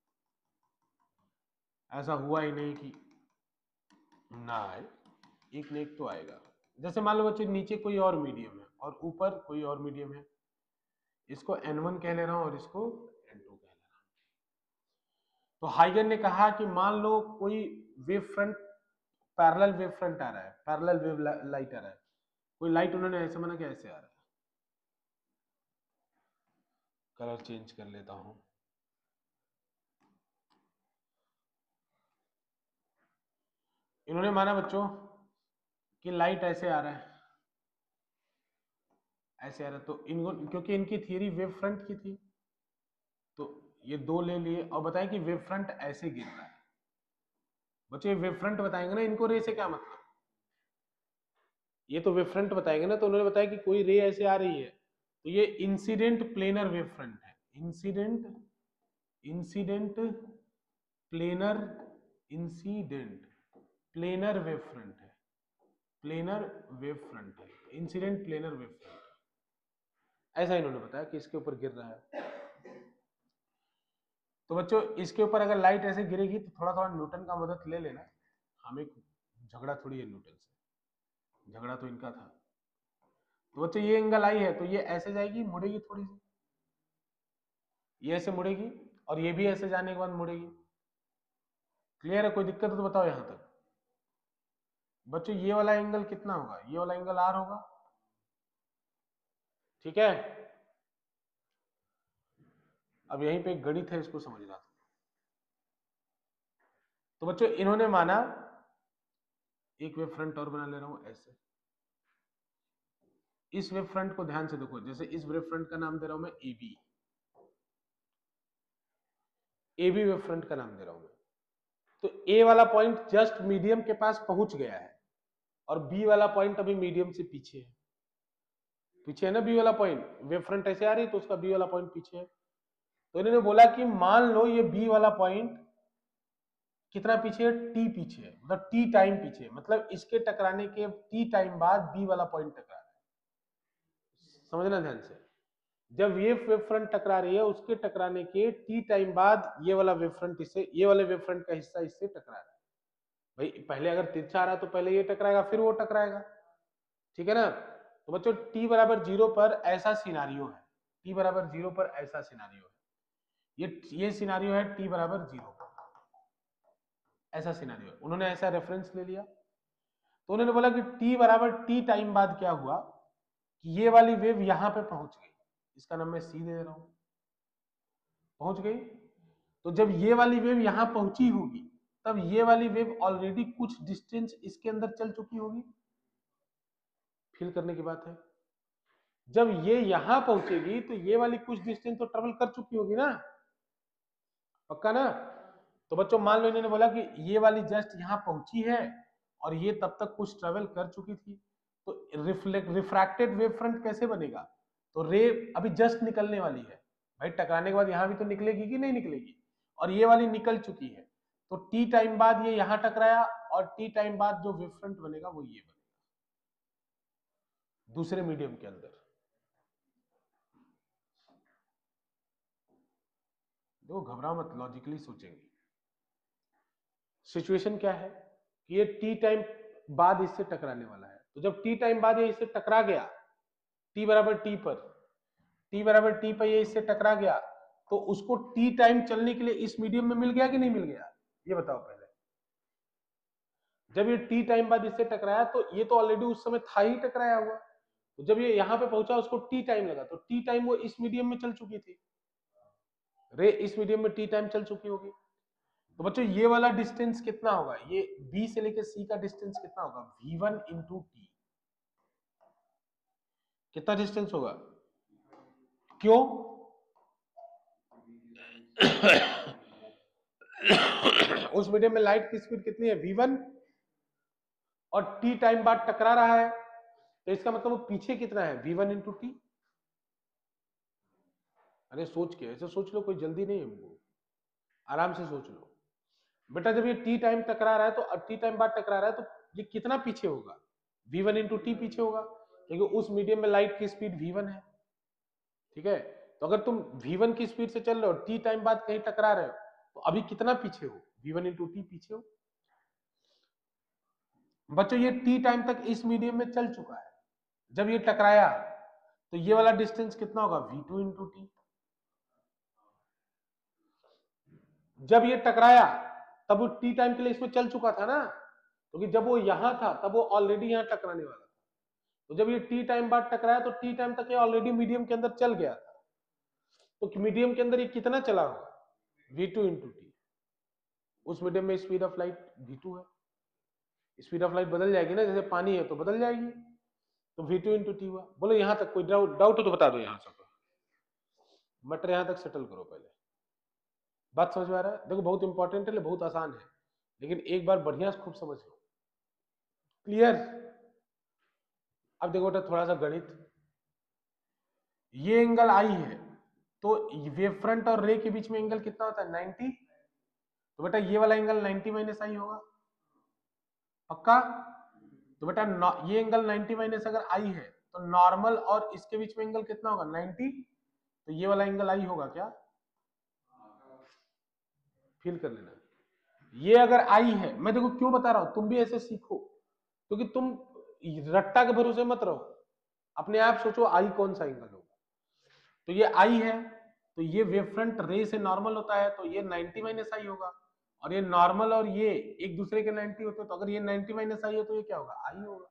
ऐसा हुआ ही नहीं कि ना आए, एक ने एक तो आएगा। जैसे मान लो बच्चों, नीचे कोई और मीडियम है और ऊपर कोई और मीडियम है, इसको n1 कह ले रहा हूं और इसको n2 कह ले रहा हूं। तो हाइगन ने कहा कि मान लो कोई wave front, parallel wave front आ रहा है, पैरेलल वेव लाइट आ रहा है, कोई लाइट उन्होंने ऐसे माना कि ऐसे आ रहा है, कलर चेंज कर लेता हूं, इन्होंने माना बच्चों कि लाइट ऐसे आ रहा है, ऐसे आ रहा है, तो इनको, क्योंकि इनकी थियरी वेव फ्रंट की थी, तो ये दो ले लिए और बताएं कि वेव फ्रंट ऐसे गिर रहा है। बच्चे वेव फ्रंट बताएंगे ना, इनको रे से क्या मतलब, ये तो वेव फ्रंट बताएंगे ना, तो उन्होंने बताया कि कोई रे ऐसे आ रही है, तो ये इंसिडेंट प्लेनर वेव फ्रंट है, incident incident planar incident planar wave front है, प्लेनर वेव फ्रंट है, इंसिडेंट प्लेनर वेव फ्रंट, ऐसा इन्होंने बताया कि इसके ऊपर गिर रहा है। तो बच्चों इसके ऊपर अगर लाइट ऐसे गिरेगी तो थोड़ा थोड़ा न्यूटन का मदद ले लेना, हमें झगड़ा थोड़ी है न्यूटन से, झगड़ा तो इनका था। तो बच्चों ये एंगल आई है तो ये ऐसे जाएगी, मुड़ेगी थोड़ी सी, ये ऐसे मुड़ेगी और ये भी ऐसे जाने के बाद मुड़ेगी। क्लियर है, कोई दिक्कत है तो बताओ यहां तक। बच्चों ये वाला एंगल कितना होगा, ये वाला एंगल आर होगा। ठीक है, अब यहीं पे एक गणित है, इसको समझना। तो बच्चों इन्होंने माना, एक वेव फ्रंट और बना ले रहा हूं ऐसे, इस वेव फ्रंट को ध्यान से देखो, जैसे इस वेव फ्रंट का नाम दे रहा हूं मैं एबी, एबी वेव फ्रंट का नाम दे रहा हूं मैं। तो ए वाला पॉइंट जस्ट मीडियम के पास पहुंच गया है और बी वाला पॉइंट अभी मीडियम से पीछे है, पीछे है ना बी वाला पॉइंट, वेव फ्रंट ऐसे आ रही है तो उसका बी वाला पॉइंट पीछे है। तो इन्होंने बोला कि मान लो ये बी वाला पॉइंट कितना पीछे है, टी पीछे है, मतलब टी टाइम पीछे है, मतलब इसके टकराने के टी टाइम बाद बी वाला पॉइंट टकरा रहा है। समझना ध्यान से, जब ये वेव फ्रंट टकरा रही है, उसके टकराने के टी टाइम बाद ये वाला वेव फ्रंट इससे, ये वाले वेव फ्रंट का हिस्सा इससे टकरा रहा है। भाई पहले अगर तिरछा आ रहा है तो पहले ये टकराएगा फिर वो टकराएगा, ठीक है ना। तो बच्चों टी बराबर 0 पर ऐसा सिनारियो है, टी बराबर 0 पर ऐसा सिनारियो है, ये सिनारियो है टी बराबर 0, ऐसा सिनारियो। उन्होंने ऐसा रेफरेंस ले लिया, तो उन्होंने बोला कि टी बराबर टी टाइम बाद क्या हुआ कि ये वाली वेव यहां पे पहुंच गई, इसका नाम मैं सी दे रहा हूं, पहुंच गई। तो जब ये वाली वेव यहां पहुंची होगी तब ये वाली वेव ऑलरेडी कुछ डिस्टेंस इसके अंदर चल चुकी होगी, फील करने की बात है। जब ये यहां पहुंचेगी तो ये वाली कुछ डिस्टेंस तो ट्रेवल कर चुकी होगी ना, पक्का ना। तो बच्चों मान लो इन्होंने बोला कि ये वाली जस्ट यहां पहुंची है और ये तब तक कुछ ट्रेवल कर चुकी थी, तो रिफ्रैक्टेड वेव फ्रंट कैसे बनेगा, तो रे अभी जस्ट निकलने वाली है, भाई टकराने के बाद यहां भी तो निकलेगी कि नहीं निकलेगी, और ये वाली निकल चुकी है, तो टी टाइम बाद ये यहां टकराया और टी टाइम बाद जो वेव फ्रंट बनेगा वो ये बनेगा दूसरे मीडियम के अंदर। देखो घबराओ मत, लॉजिकली सोचेंगे। सिचुएशन क्या है कि ये टी टाइम बाद इससे टकराने वाला है, तो जब टी टाइम बाद ये इससे टकरा गया, टी बराबर टी पर, टी बराबर टी पर ये इससे टकरा गया, तो उसको टी टाइम चलने के लिए इस मीडियम में मिल गया कि नहीं मिल गया, ये बताओ पहले। जब ये टी टाइम बाद इससे टकराया तो ये तो ऑलरेडी उस समय था ही टकराया हुआ, तो जब ये यहां पे पहुंचा उसको टी टाइम लगा, तो टी टाइम वो इस मीडियम में चल चुकी थी, रे इस मीडियम में टी टाइम चल चुकी होगी। तो बच्चों ये वाला डिस्टेंस कितना होगा, ये बी से लेकर सी का डिस्टेंस कितना होगा, v1 इंटू टी, कितना डिस्टेंस होगा, क्यों उस मीडियम में लाइट की स्पीड कितनी है v1, और टी टाइम बाद टकरा रहा है, तो इसका मतलब वो पीछे कितना है v1 इंटू टी। अरे सोच के ऐसे सोच लो, कोई जल्दी नहीं है हमको, आराम से सोच लो बेटा। जब ये टी टाइम टकरा रहा है तो टी टाइम बाद टकरा रहा है, तो ये कितना पीछे होगा, v1 इंटू टी पीछे होगा, क्योंकि उस मीडियम में लाइट की स्पीड v1 है, ठीक है। तो अगर तुम v1 की स्पीड से चल रहे हो, टी टाइम बाद कहीं टकरा रहे हो, तो अभी कितना पीछे हो, v1 इंटू टी पीछे हो। बच्चों ये टी टाइम तक इस मीडियम में चल चुका है, जब ये टकराया तो ये वाला डिस्टेंस कितना होगा, v2 इंटू टी। जब ये टकराया तब वो टी टाइम के लिए इसमें चल चुका था ना, क्योंकि जब वो यहां था तब वो ऑलरेडी यहां टकराने वाला था, तो जब ये टी टाइम बाद टकराया तो टी टाइम तक ये ऑलरेडी मीडियम के अंदर चल गया था, तो मीडियम के अंदर ये कितना चला होगा, v2 इंटू टी। उस मीडियम में स्पीड ऑफ लाइट v2 है, स्पीड ऑफ लाइट बदल जाएगी ना, जैसे पानी है तो बदल जाएगी, तो v2 इंटू टी हुआ। बोलो यहां तक कोई डाउट हो तो बता दो, यहां से मटर यहां तक सेटल करो पहले, बात समझ में आ रहा है। देखो बहुत इंपॉर्टेंट है, बहुत आसान है, लेकिन एक बार बढ़िया से खूब समझ लो, क्लियर। अब देखो बेटा थोड़ा सा गणित, ये एंगल आई है, तो वेव फ्रंट और रे के बीच में एंगल कितना होता है, 90, तो बेटा ये वाला एंगल 90 माइनस आई होगा, पक्का। तो बेटा ये एंगल 90 माइनस अगर आई है तो नॉर्मल और इसके बीच में एंगल कितना होगा, 90, तो ये वाला एंगल आई होगा क्या, फील कर लेना। ये अगर आई है, मैं देखो क्यों बता रहा हूं, तुम भी ऐसे सीखो, क्योंकि तुम रट्टा के भरोसे मत रहो, अपने आप सोचो आई कौन सा एंगल होगा। तो ये आई है, तो ये वेव फ्रंट रे से नॉर्मल होता है, तो ये 90 माइनस आई होगा, और ये नॉर्मल और ये एक दूसरे के 90 होते हैं, तो अगर ये 90 माइनस आई है तो ये क्या होगा, आई होगा।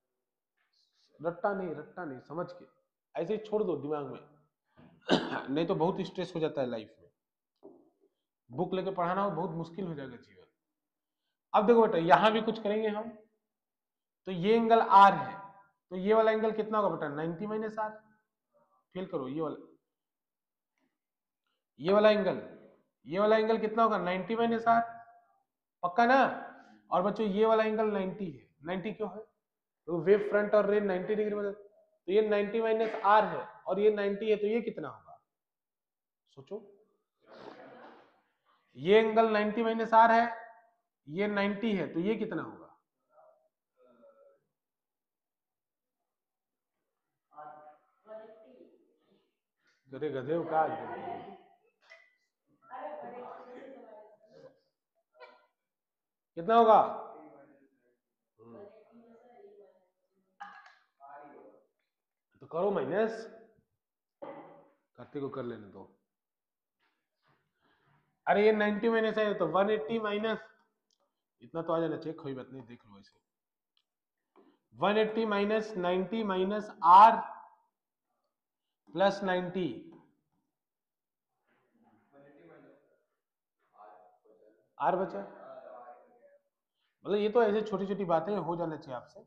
रट्टा नहीं, समझ के ऐसे ही छोड़ दो दिमाग में नहीं तो बहुत स्ट्रेस हो जाता है लाइफ में, बुक लेके पढ़ाना बहुत मुश्किल हो जाएगा जीवन। अब देखो बेटा यहां भी कुछ करेंगे हम, तो ये एंगल आर है, तो ये वाला एंगल कितना होगा बेटा, 90 माइनस आर, फील करो ये वाला एंगल कितना होगा, 90 माइनस आर, पक्का ना। और बच्चों ये वाला एंगल 90 है, 90 क्यों है, तो वेव फ्रंट और रे 90 डिग्री बदल, तो ये 90 माइनस आर है और ये 90 है, तो ये कितना होगा, सोचो। ये एंगल 90 माइनस आर है, ये 90 है, तो ये कितना होगा, अरे गधे हो का? कितना होगा? तो करो माइनस, करते को कर लेने दो। अरे ये 90 माइनस है तो 180 माइनस, इतना तो आ जाना चाहिए, कोई बात नहीं, देख लो ऐसे। 180 minus 90 minus r plus 90, r बचा। मतलब ये तो ऐसे छोटी छोटी बातें हो जाना चाहिए आपसे।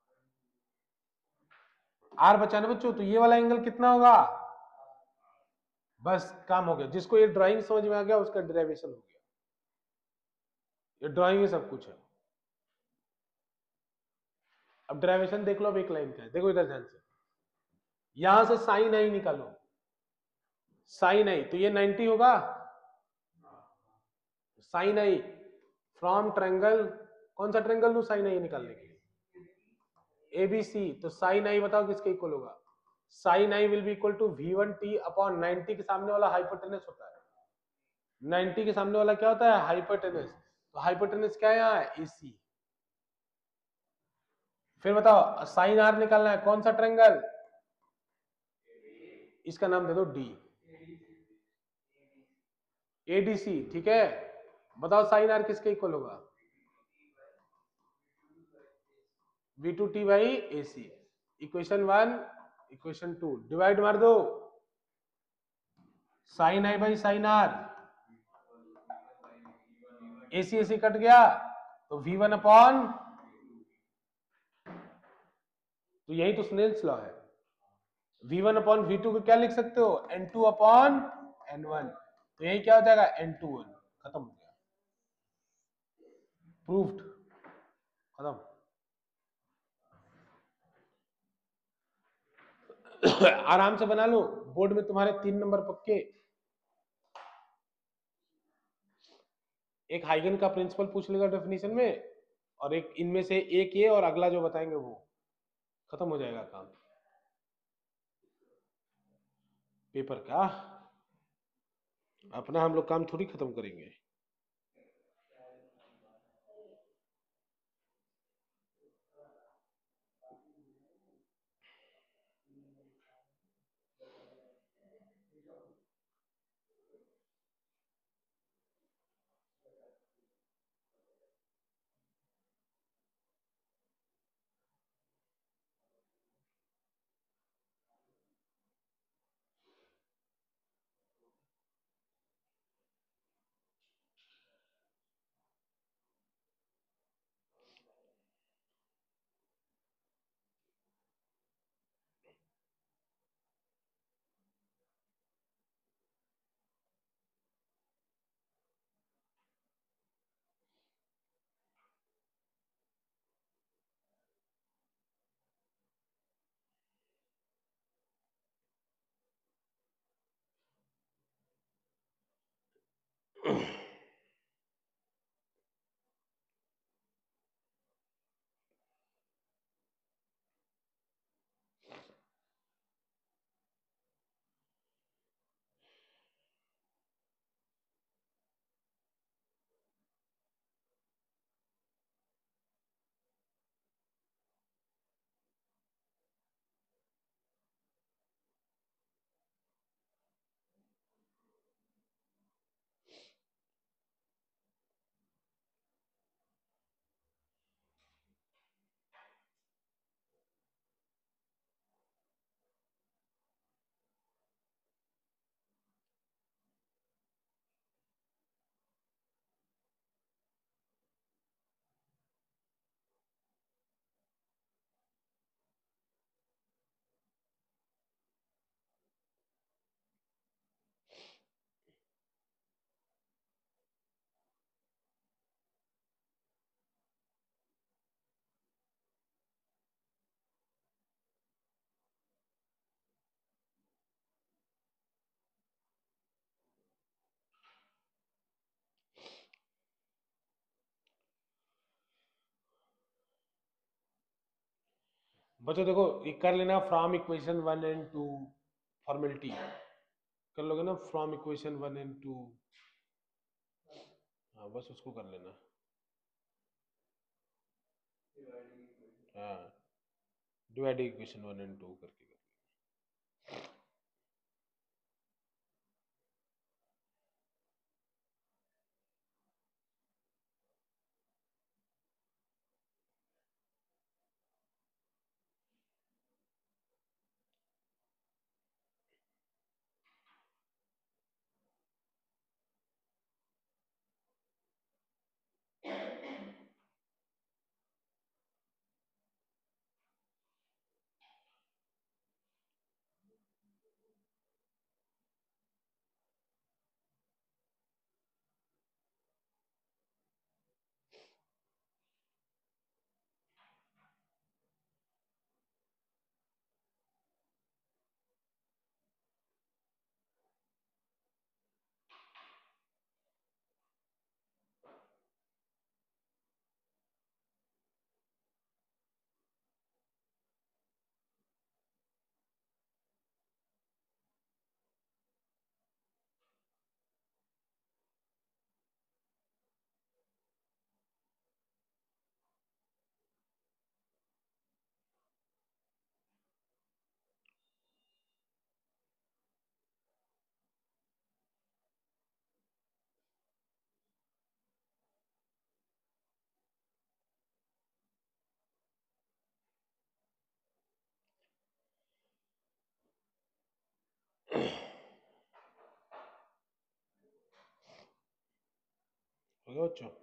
आर बचाना बच्चों, तो ये वाला एंगल कितना होगा? बस काम हो गया। जिसको ये ड्राइंग समझ में आ गया उसका डेरिवेशन हो गया। ये ड्राइंग ही सब कुछ है। अब डेरिवेशन देख लो। अब एक लाइन का है, देखो इधर ध्यान से। यहां से साइन आई निकालो, साइन आई तो ये 90 होगा। साइन आई फ्रॉम ट्रायंगल, कौन सा ट्रायंगल लू साइन आई निकालने के लिए? एबीसी। तो साइन आई बताओ किसके इक्वल होगा? Sine i will be equal to V1t upon 90 के सामने वाला हाइपोटेनस होता है। 90 के सामने वाला क्या होता है? हाइपोटेनस। तो हाइपोटेनस क्या है यहाँ? AC। फिर बताओ साइन आर निकालना है, कौन सा ट्रायंगल? इसका नाम दे दो डी, एडीसी। ठीक है, बताओ साइन आर किसके इक्वल होगा? V2t by AC। Equation 1 equation 2 divide मार दो, sine i by sine r, AC AC cut गया तो V1 अपॉन, तो यही तो स्नेल्स लॉ है। V1 अपॉन V2 को क्या लिख सकते हो? N2 upon N1। तो यही क्या हो जाएगा? N21। खत्म हो गया, प्रूव्ड, खत्म। आराम से बना लो, बोर्ड में तुम्हारे 3 नंबर पक्के। एक हाइगन का प्रिंसिपल पूछ लेगा डेफिनेशन में, और एक इनमें से एक ये, और अगला जो बताएंगे वो, खत्म हो जाएगा काम। पेपर का अपना हम लोग काम थोड़ी खत्म करेंगे। बच्चों देखो, ये कर लेना फ्रॉम इक्वेशन 1 एंड 2 फॉर्मेलिटी। कर लोगे ना, फ्रॉम इक्वेशन 1 एंड 2। हाँ बस उसको कर लेना। हाँ डिवाइड इक्वेशन 1 एंड 2 करके कर। हो गया बच्चों?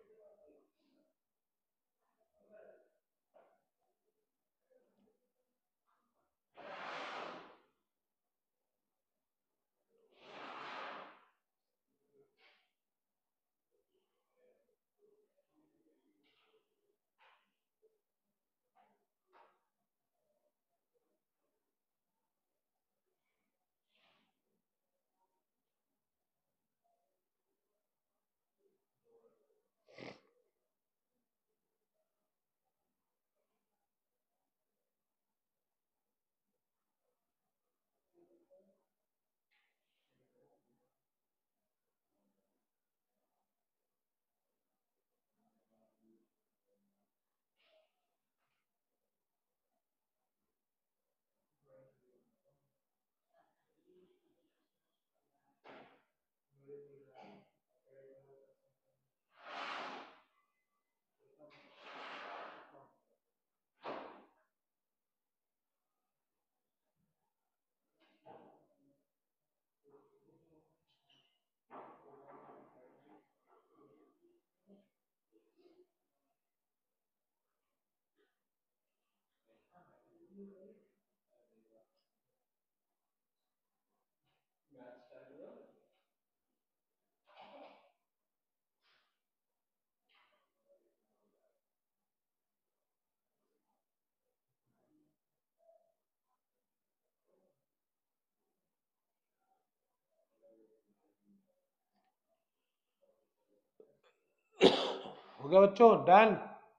हो गया बच्चों? डन।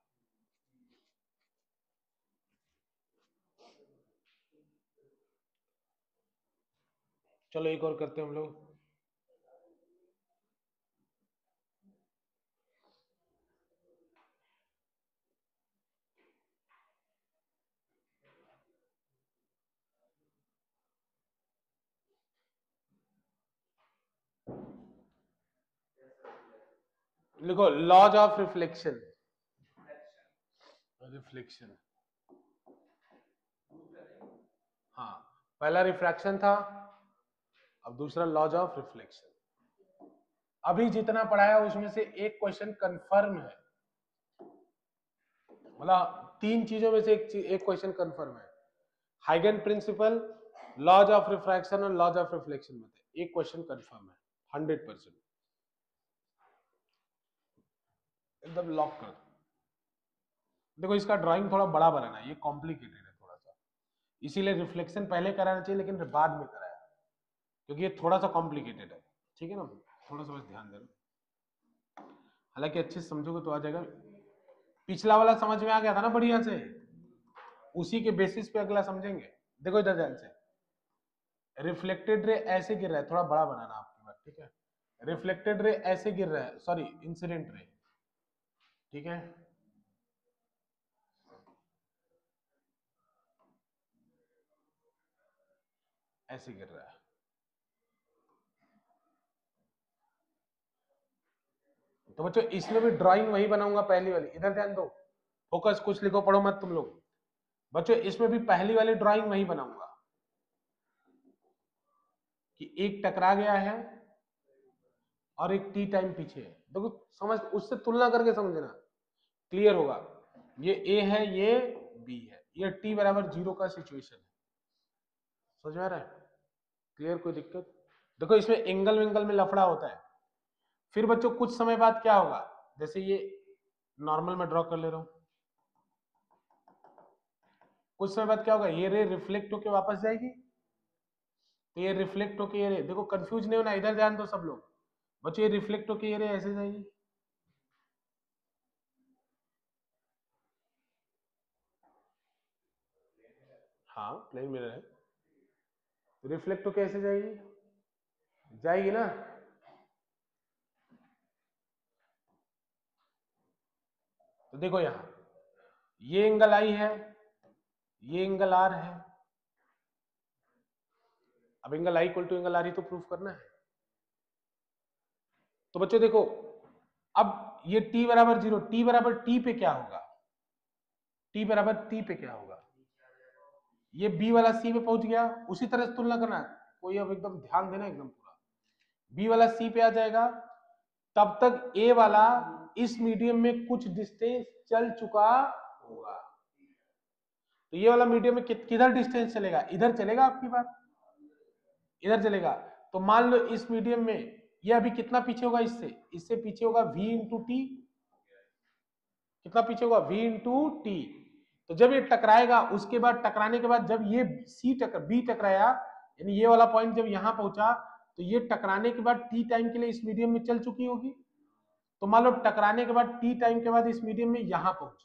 चलो एक और करते हैं हम लोग। लिखो लॉज ऑफ रिफ्लेक्शन। रिफ्लेक्शन, हाँ पहला रिफ्रैक्शन था, अब दूसरा लॉज ऑफ रिफ्लेक्शन। अभी जितना पढ़ाया उसमें से एक क्वेश्चन कंफर्म है, मतलब तीन चीजों में से एक क्वेश्चन कंफर्म है। Huygen principle, laws of refraction और लॉज ऑफ रिफ्लेक्शन में थे, एक क्वेश्चन कंफर्म है 100%, एकदम लॉक कर दो। देखो इसका ड्राइंग थोड़ा बड़ा बनाना है, ये कॉम्प्लिकेटेड है थोड़ा सा, इसीलिए रिफ्लेक्शन पहले कराना चाहिए लेकिन बाद में कराया, क्योंकि ये थोड़ा सा कॉम्प्लिकेटेड है। ठीक है ना, थोड़ा सा बस ध्यान देना, हालांकि अच्छे से समझोगे तो आ जाएगा। पिछला वाला समझ में आ गया था ना बढ़िया से, उसी के बेसिस पे अगला समझेंगे। देखो इधर ध्यान से, रिफ्लेक्टेड रे ऐसे गिर रहा है, थोड़ा बड़ा बनाना आपकी बात, ठीक है। रिफ्लेक्टेड रे ऐसे गिर रहा है, सॉरी इंसिडेंट रे, ठीक है। ऐसे गिर रहा है। तो बच्चों इसमें भी ड्राइंग वही बनाऊंगा पहली वाली, इधर ध्यान दो, फोकस, कुछ लिखो पढ़ो मत तुम लोग। बच्चों इसमें भी पहली वाली ड्राइंग वही बनाऊंगा कि एक टकरा गया है और एक टी टाइम पीछे है। देखो समझ, उससे तुलना करके समझना, क्लियर होगा। ये ए है, ये बी है, ये टी बराबर 0 का सिचुएशन है, समझ में आ रहा है? क्लियर, कोई दिक्कत? देखो इसमें एंगल वेंगल में लफड़ा होता है। फिर बच्चों कुछ समय बाद क्या होगा, जैसे ये नॉर्मल में ड्रॉ कर ले रहा हूं, कुछ समय बाद क्या होगा, ये रे रिफ्लेक्ट होके वापस जाएगी, तो ये रिफ्लेक्ट होके ये रे, देखो कंफ्यूज नहीं होना, इधर ध्यान दो सब लोग। बच्चों ये रिफ्लेक्ट होके ये रे ऐसे जाएगी, हाँ प्लेन मिरर है, तो रिफ्लेक्ट होके ऐसे जाएगी, जाएगी ना। तो देखो यहां ये एंगल आई है, ये एंगल आर है। अब angle i equal to angle r ही तो प्रूफ करना है। तो बच्चों देखो, अब ये t बराबर 0, t बराबर t पे क्या होगा, t बराबर t पे क्या होगा, ये b वाला c पे पहुंच गया, उसी तरह से तुलना करना, कोई अब एकदम ध्यान देना एकदम पूरा, b वाला c पे आ जाएगा, तब तक a वाला इस मीडियम में कुछ डिस्टेंस चल चुका होगा। तो ये वाला मीडियम में किधर डिस्टेंस चलेगा, इधर चलेगा, आपकी बात इधर चलेगा। तो मान लो इस मीडियम में ये अभी कितना पीछे होगा, इससे इससे पीछे होगा v इंटू टी, कितना पीछे होगा, v इंटू टी। तो जब ये टकराएगा, उसके बाद टकराने के बाद जब ये बी टकराया, यानी ये वाला पॉइंट जब यहां पहुंचा, तो ये टकराने के बाद टी टाइम के लिए इस मीडियम में चल चुकी होगी। तो मान लो टकराने के बाद टी टाइम के बाद इस मीडियम में यहां पहुंची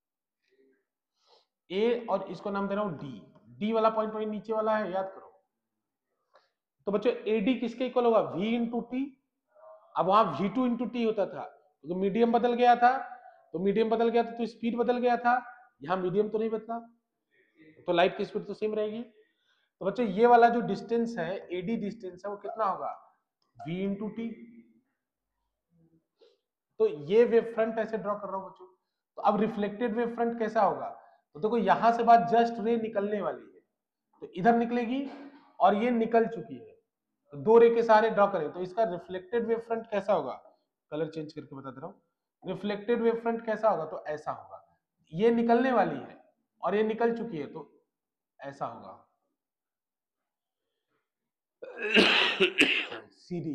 ए, और इसको नाम दे रहा हूं डी, डी वाला पॉइंट वही नीचे वाला है, याद करो। तो बच्चों एडी किसके इक्वल होगा, v इंटू टी। अब वहां v2 इंटू टी होता था, तो मीडियम बदल गया था, तो मीडियम बदल गया था तो स्पीड बदल गया था, यहां मीडियम तो नहीं बदला, तो लाइट की स्पीड तो सेम रहेगी। तो बच्चों ये वाला जो डिस्टेंस है, एडी डिस्टेंस है, वो कितना होगा, v इंटू टी। तो ये वेव फ्रंट ऐसे ड्रॉ कर रहा हूं बच्चों। तो अब रिफ्लेक्टेड वेव फ्रंट कैसा होगा, तो देखो यहां से बात जस्ट रे निकलने वाली है, तो इधर निकलेगी और ये निकल चुकी है, तो दो रे के सहारे ड्रॉ करें, तो इसका रिफ्लेक्टेड वेव फ्रंट कैसा होगा, कलर चेंज करके बता दे रहा हूं। रिफ्लेक्टेड वेव फ्रंट कैसा होगा, तो ऐसा होगा, ये निकलने वाली है और ये निकल चुकी है, तो ऐसा होगा सीधी,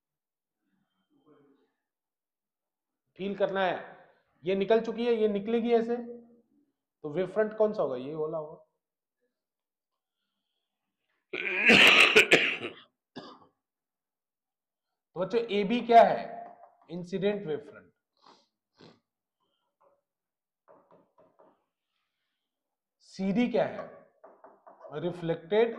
फील करना है, ये निकल चुकी है, ये निकलेगी ऐसे, तो वेव फ्रंट कौन सा होगा, ये वाला होगा। तो बच्चों ए बी क्या है, इंसिडेंट वेव फ्रंट, सीडी क्या है, रिफ्लेक्टेड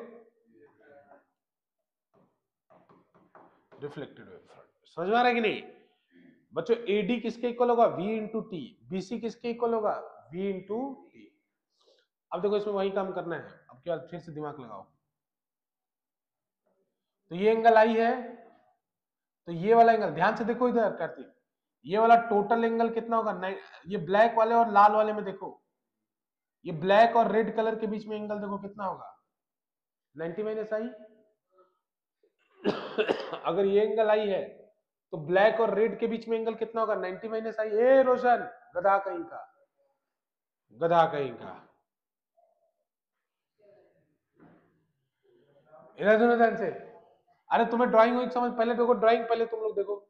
वेव फ्रंट। समझ में आ रहा है कि नहीं बच्चों? एडी किसके इक्वल होगा, v इंटू टी, बीसी किसके इक्वल होगा, v इंटू टी। अब देखो इसमें वही काम करना है, अब क्या फिर से दिमाग लगाओ। तो ये एंगल आई है, तो ये वाला एंगल ध्यान से देखो इधर कार्तिक, ये वाला टोटल एंगल कितना होगा, ये ब्लैक वाले और लाल वाले में देखो, ये ब्लैक और रेड कलर के बीच में एंगल देखो कितना होगा, 90 माइनस आई। अगर ये एंगल आई है, तो ब्लैक और रेड के बीच में एंगल कितना होगा, 90 माइनस आई। ए रोशन, गधा कहीं का, गधा कहीं का, इधर सुनो ध्यान से। अरे तुम्हें ड्राइंग हुई समझ, पहले देखो ड्राइंग, पहले तुम लोग देखो,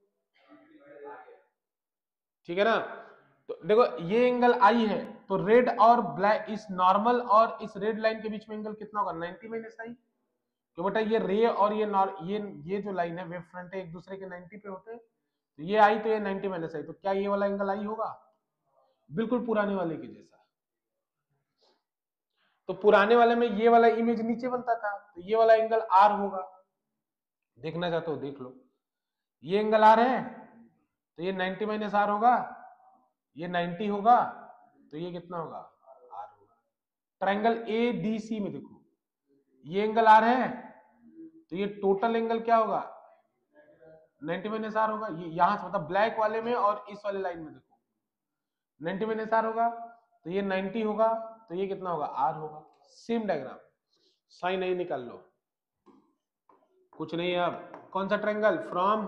ठीक है ना। तो देखो ये एंगल आई है, तो रेड और ब्लैक, इस नॉर्मल और इस रेड लाइन के बीच में एंगल कितना होगा, 90 माइनस आई। तो बेटा ये रे और ये जो लाइन है, वेव फ्रंट है, एक दूसरे के 90 पे होते हैं, तो ये आई तो ये 90 माइनस आई, तो क्या ये वाला एंगल आई होगा, बिल्कुल पुराने वाले के जैसा। तो पुराने वाले में ये वाला इमेज नीचे बनता था, तो ये वाला एंगल आर होगा। देखना चाहते हो देख लो, ये एंगल आर है तो ये 90 माइनस आर होगा, ये 90 होगा तो ये कितना होगा, आर होगा। ट्रायंगल ए डी सी में देखो, ये एंगल आर है तो ये टोटल एंगल क्या होगा, 90 माइनस आर होगा। ये यहां से मतलब ब्लैक वाले में और इस वाले लाइन में देखो 90 माइनस आर होगा तो ये 90 होगा, तो ये कितना होगा, आर होगा। सेम डायग्राम, साइन नहीं निकाल लो, कुछ नहीं है। अब कौन सा ट्रायंगल, फ्रॉम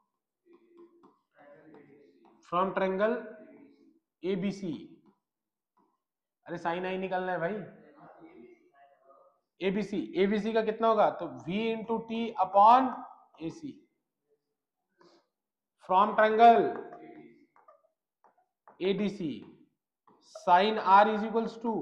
ट्रायंगल एबीसी, अरे साइन आई निकालना है भाई। एबीसी, एबीसी का कितना होगा, तो v into t upon A C, from triangle ADC sine r is equals to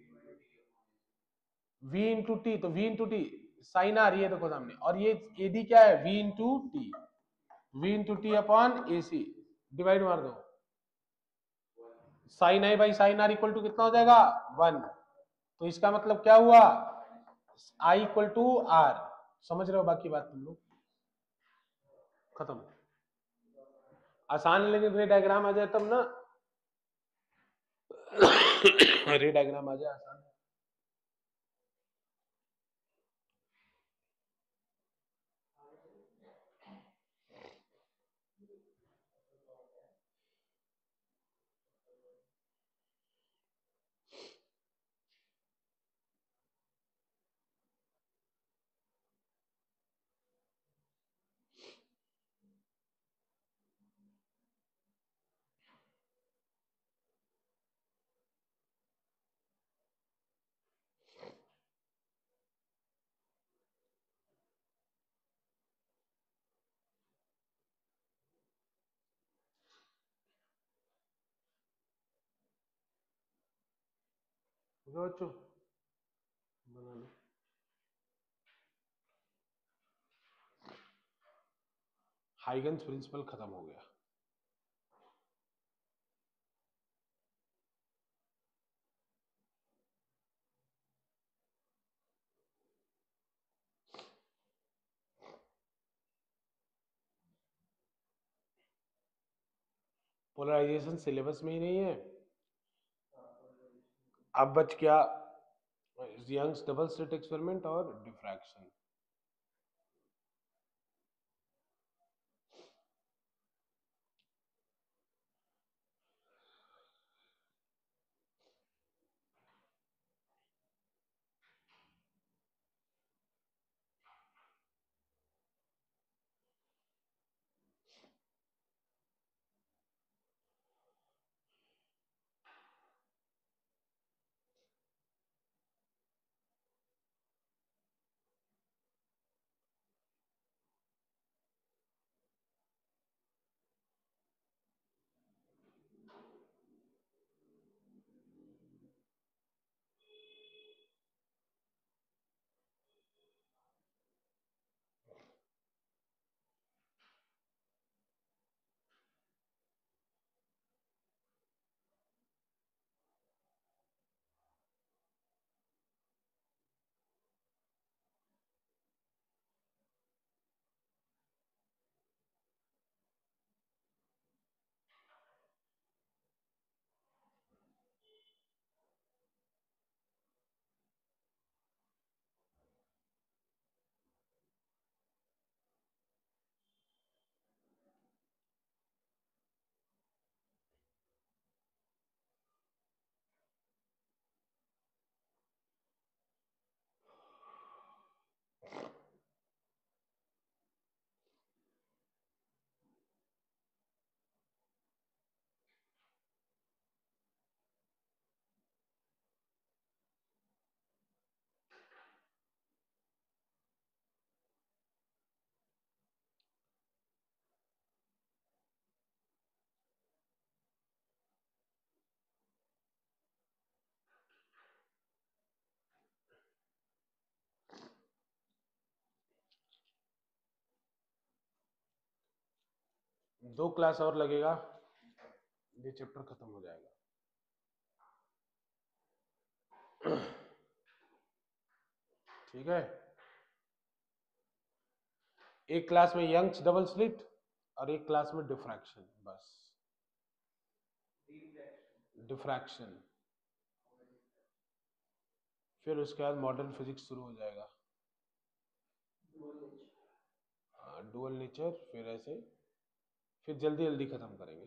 v into t, तो v into t sine r, ये देखो सामने, और ये एडी क्या है, v into t, v into t upon A C, divide मार दो, sine i by sine r equal to कितना हो जाएगा, 1। तो इसका मतलब क्या हुआ, आई इक्वल टू आर। समझ रहे हो बाकी बात तुम लोग, खत्म। आसान है लेकिन रे डायग्राम आ जाए तब ना, रे डायग्राम आ जाए आसान। बच्चों बना लो, हाइगन्स प्रिंसिपल खत्म हो गया। पोलराइजेशन सिलेबस में ही नहीं है। अब बच क्या, यंग्स डबल स्लिट एक्सपेरिमेंट और डिफ्रैक्शन। दो क्लास और लगेगा, ये चैप्टर खत्म हो जाएगा। ठीक है, एक क्लास में यंग्स डबल स्लिट और एक क्लास में डिफ्रैक्शन, बस डिफ्रैक्शन। फिर उसके बाद मॉडर्न फिजिक्स शुरू हो जाएगा, डुअल नेचर, फिर ऐसे, फिर जल्दी जल्दी खत्म करेंगे।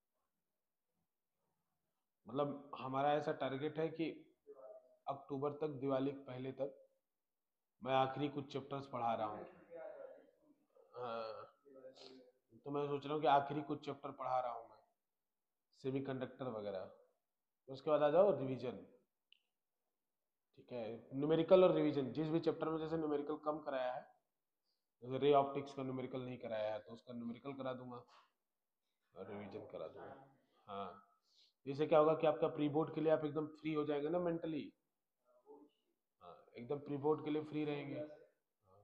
मतलब हमारा ऐसा टारगेट है कि अक्टूबर तक, दिवाली के पहले तक मैं आखिरी कुछ चैप्टर्स पढ़ा रहा हूँ। हाँ, तो मैं सोच रहा हूँ कि आखिरी कुछ चैप्टर पढ़ा रहा हूँ मैं, सेमीकंडक्टर वगैरह। उसके बाद आ जाओ रिवीजन। ठीक है, न्यूमेरिकल और रिवीजन, जिस भी चैप्टर में जैसे न्यूमेरिकल कम कराया है, जैसे रे ऑप्टिक्स का न्यूमेरिकल नहीं कराया है तो उसका न्यूमेरिकल करा दूंगा और रिवीजन करा दूंगा। हाँ, इससे क्या होगा कि आपका प्री बोर्ड के लिए आप एकदम फ्री हो जाएंगे ना मेंटली। हाँ, एकदम प्री बोर्ड के लिए फ्री रहेंगे। हाँ,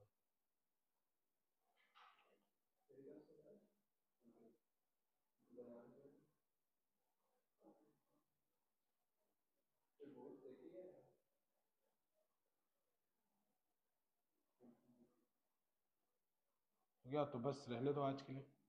हो गया तो बस रहने दो आज के लिए।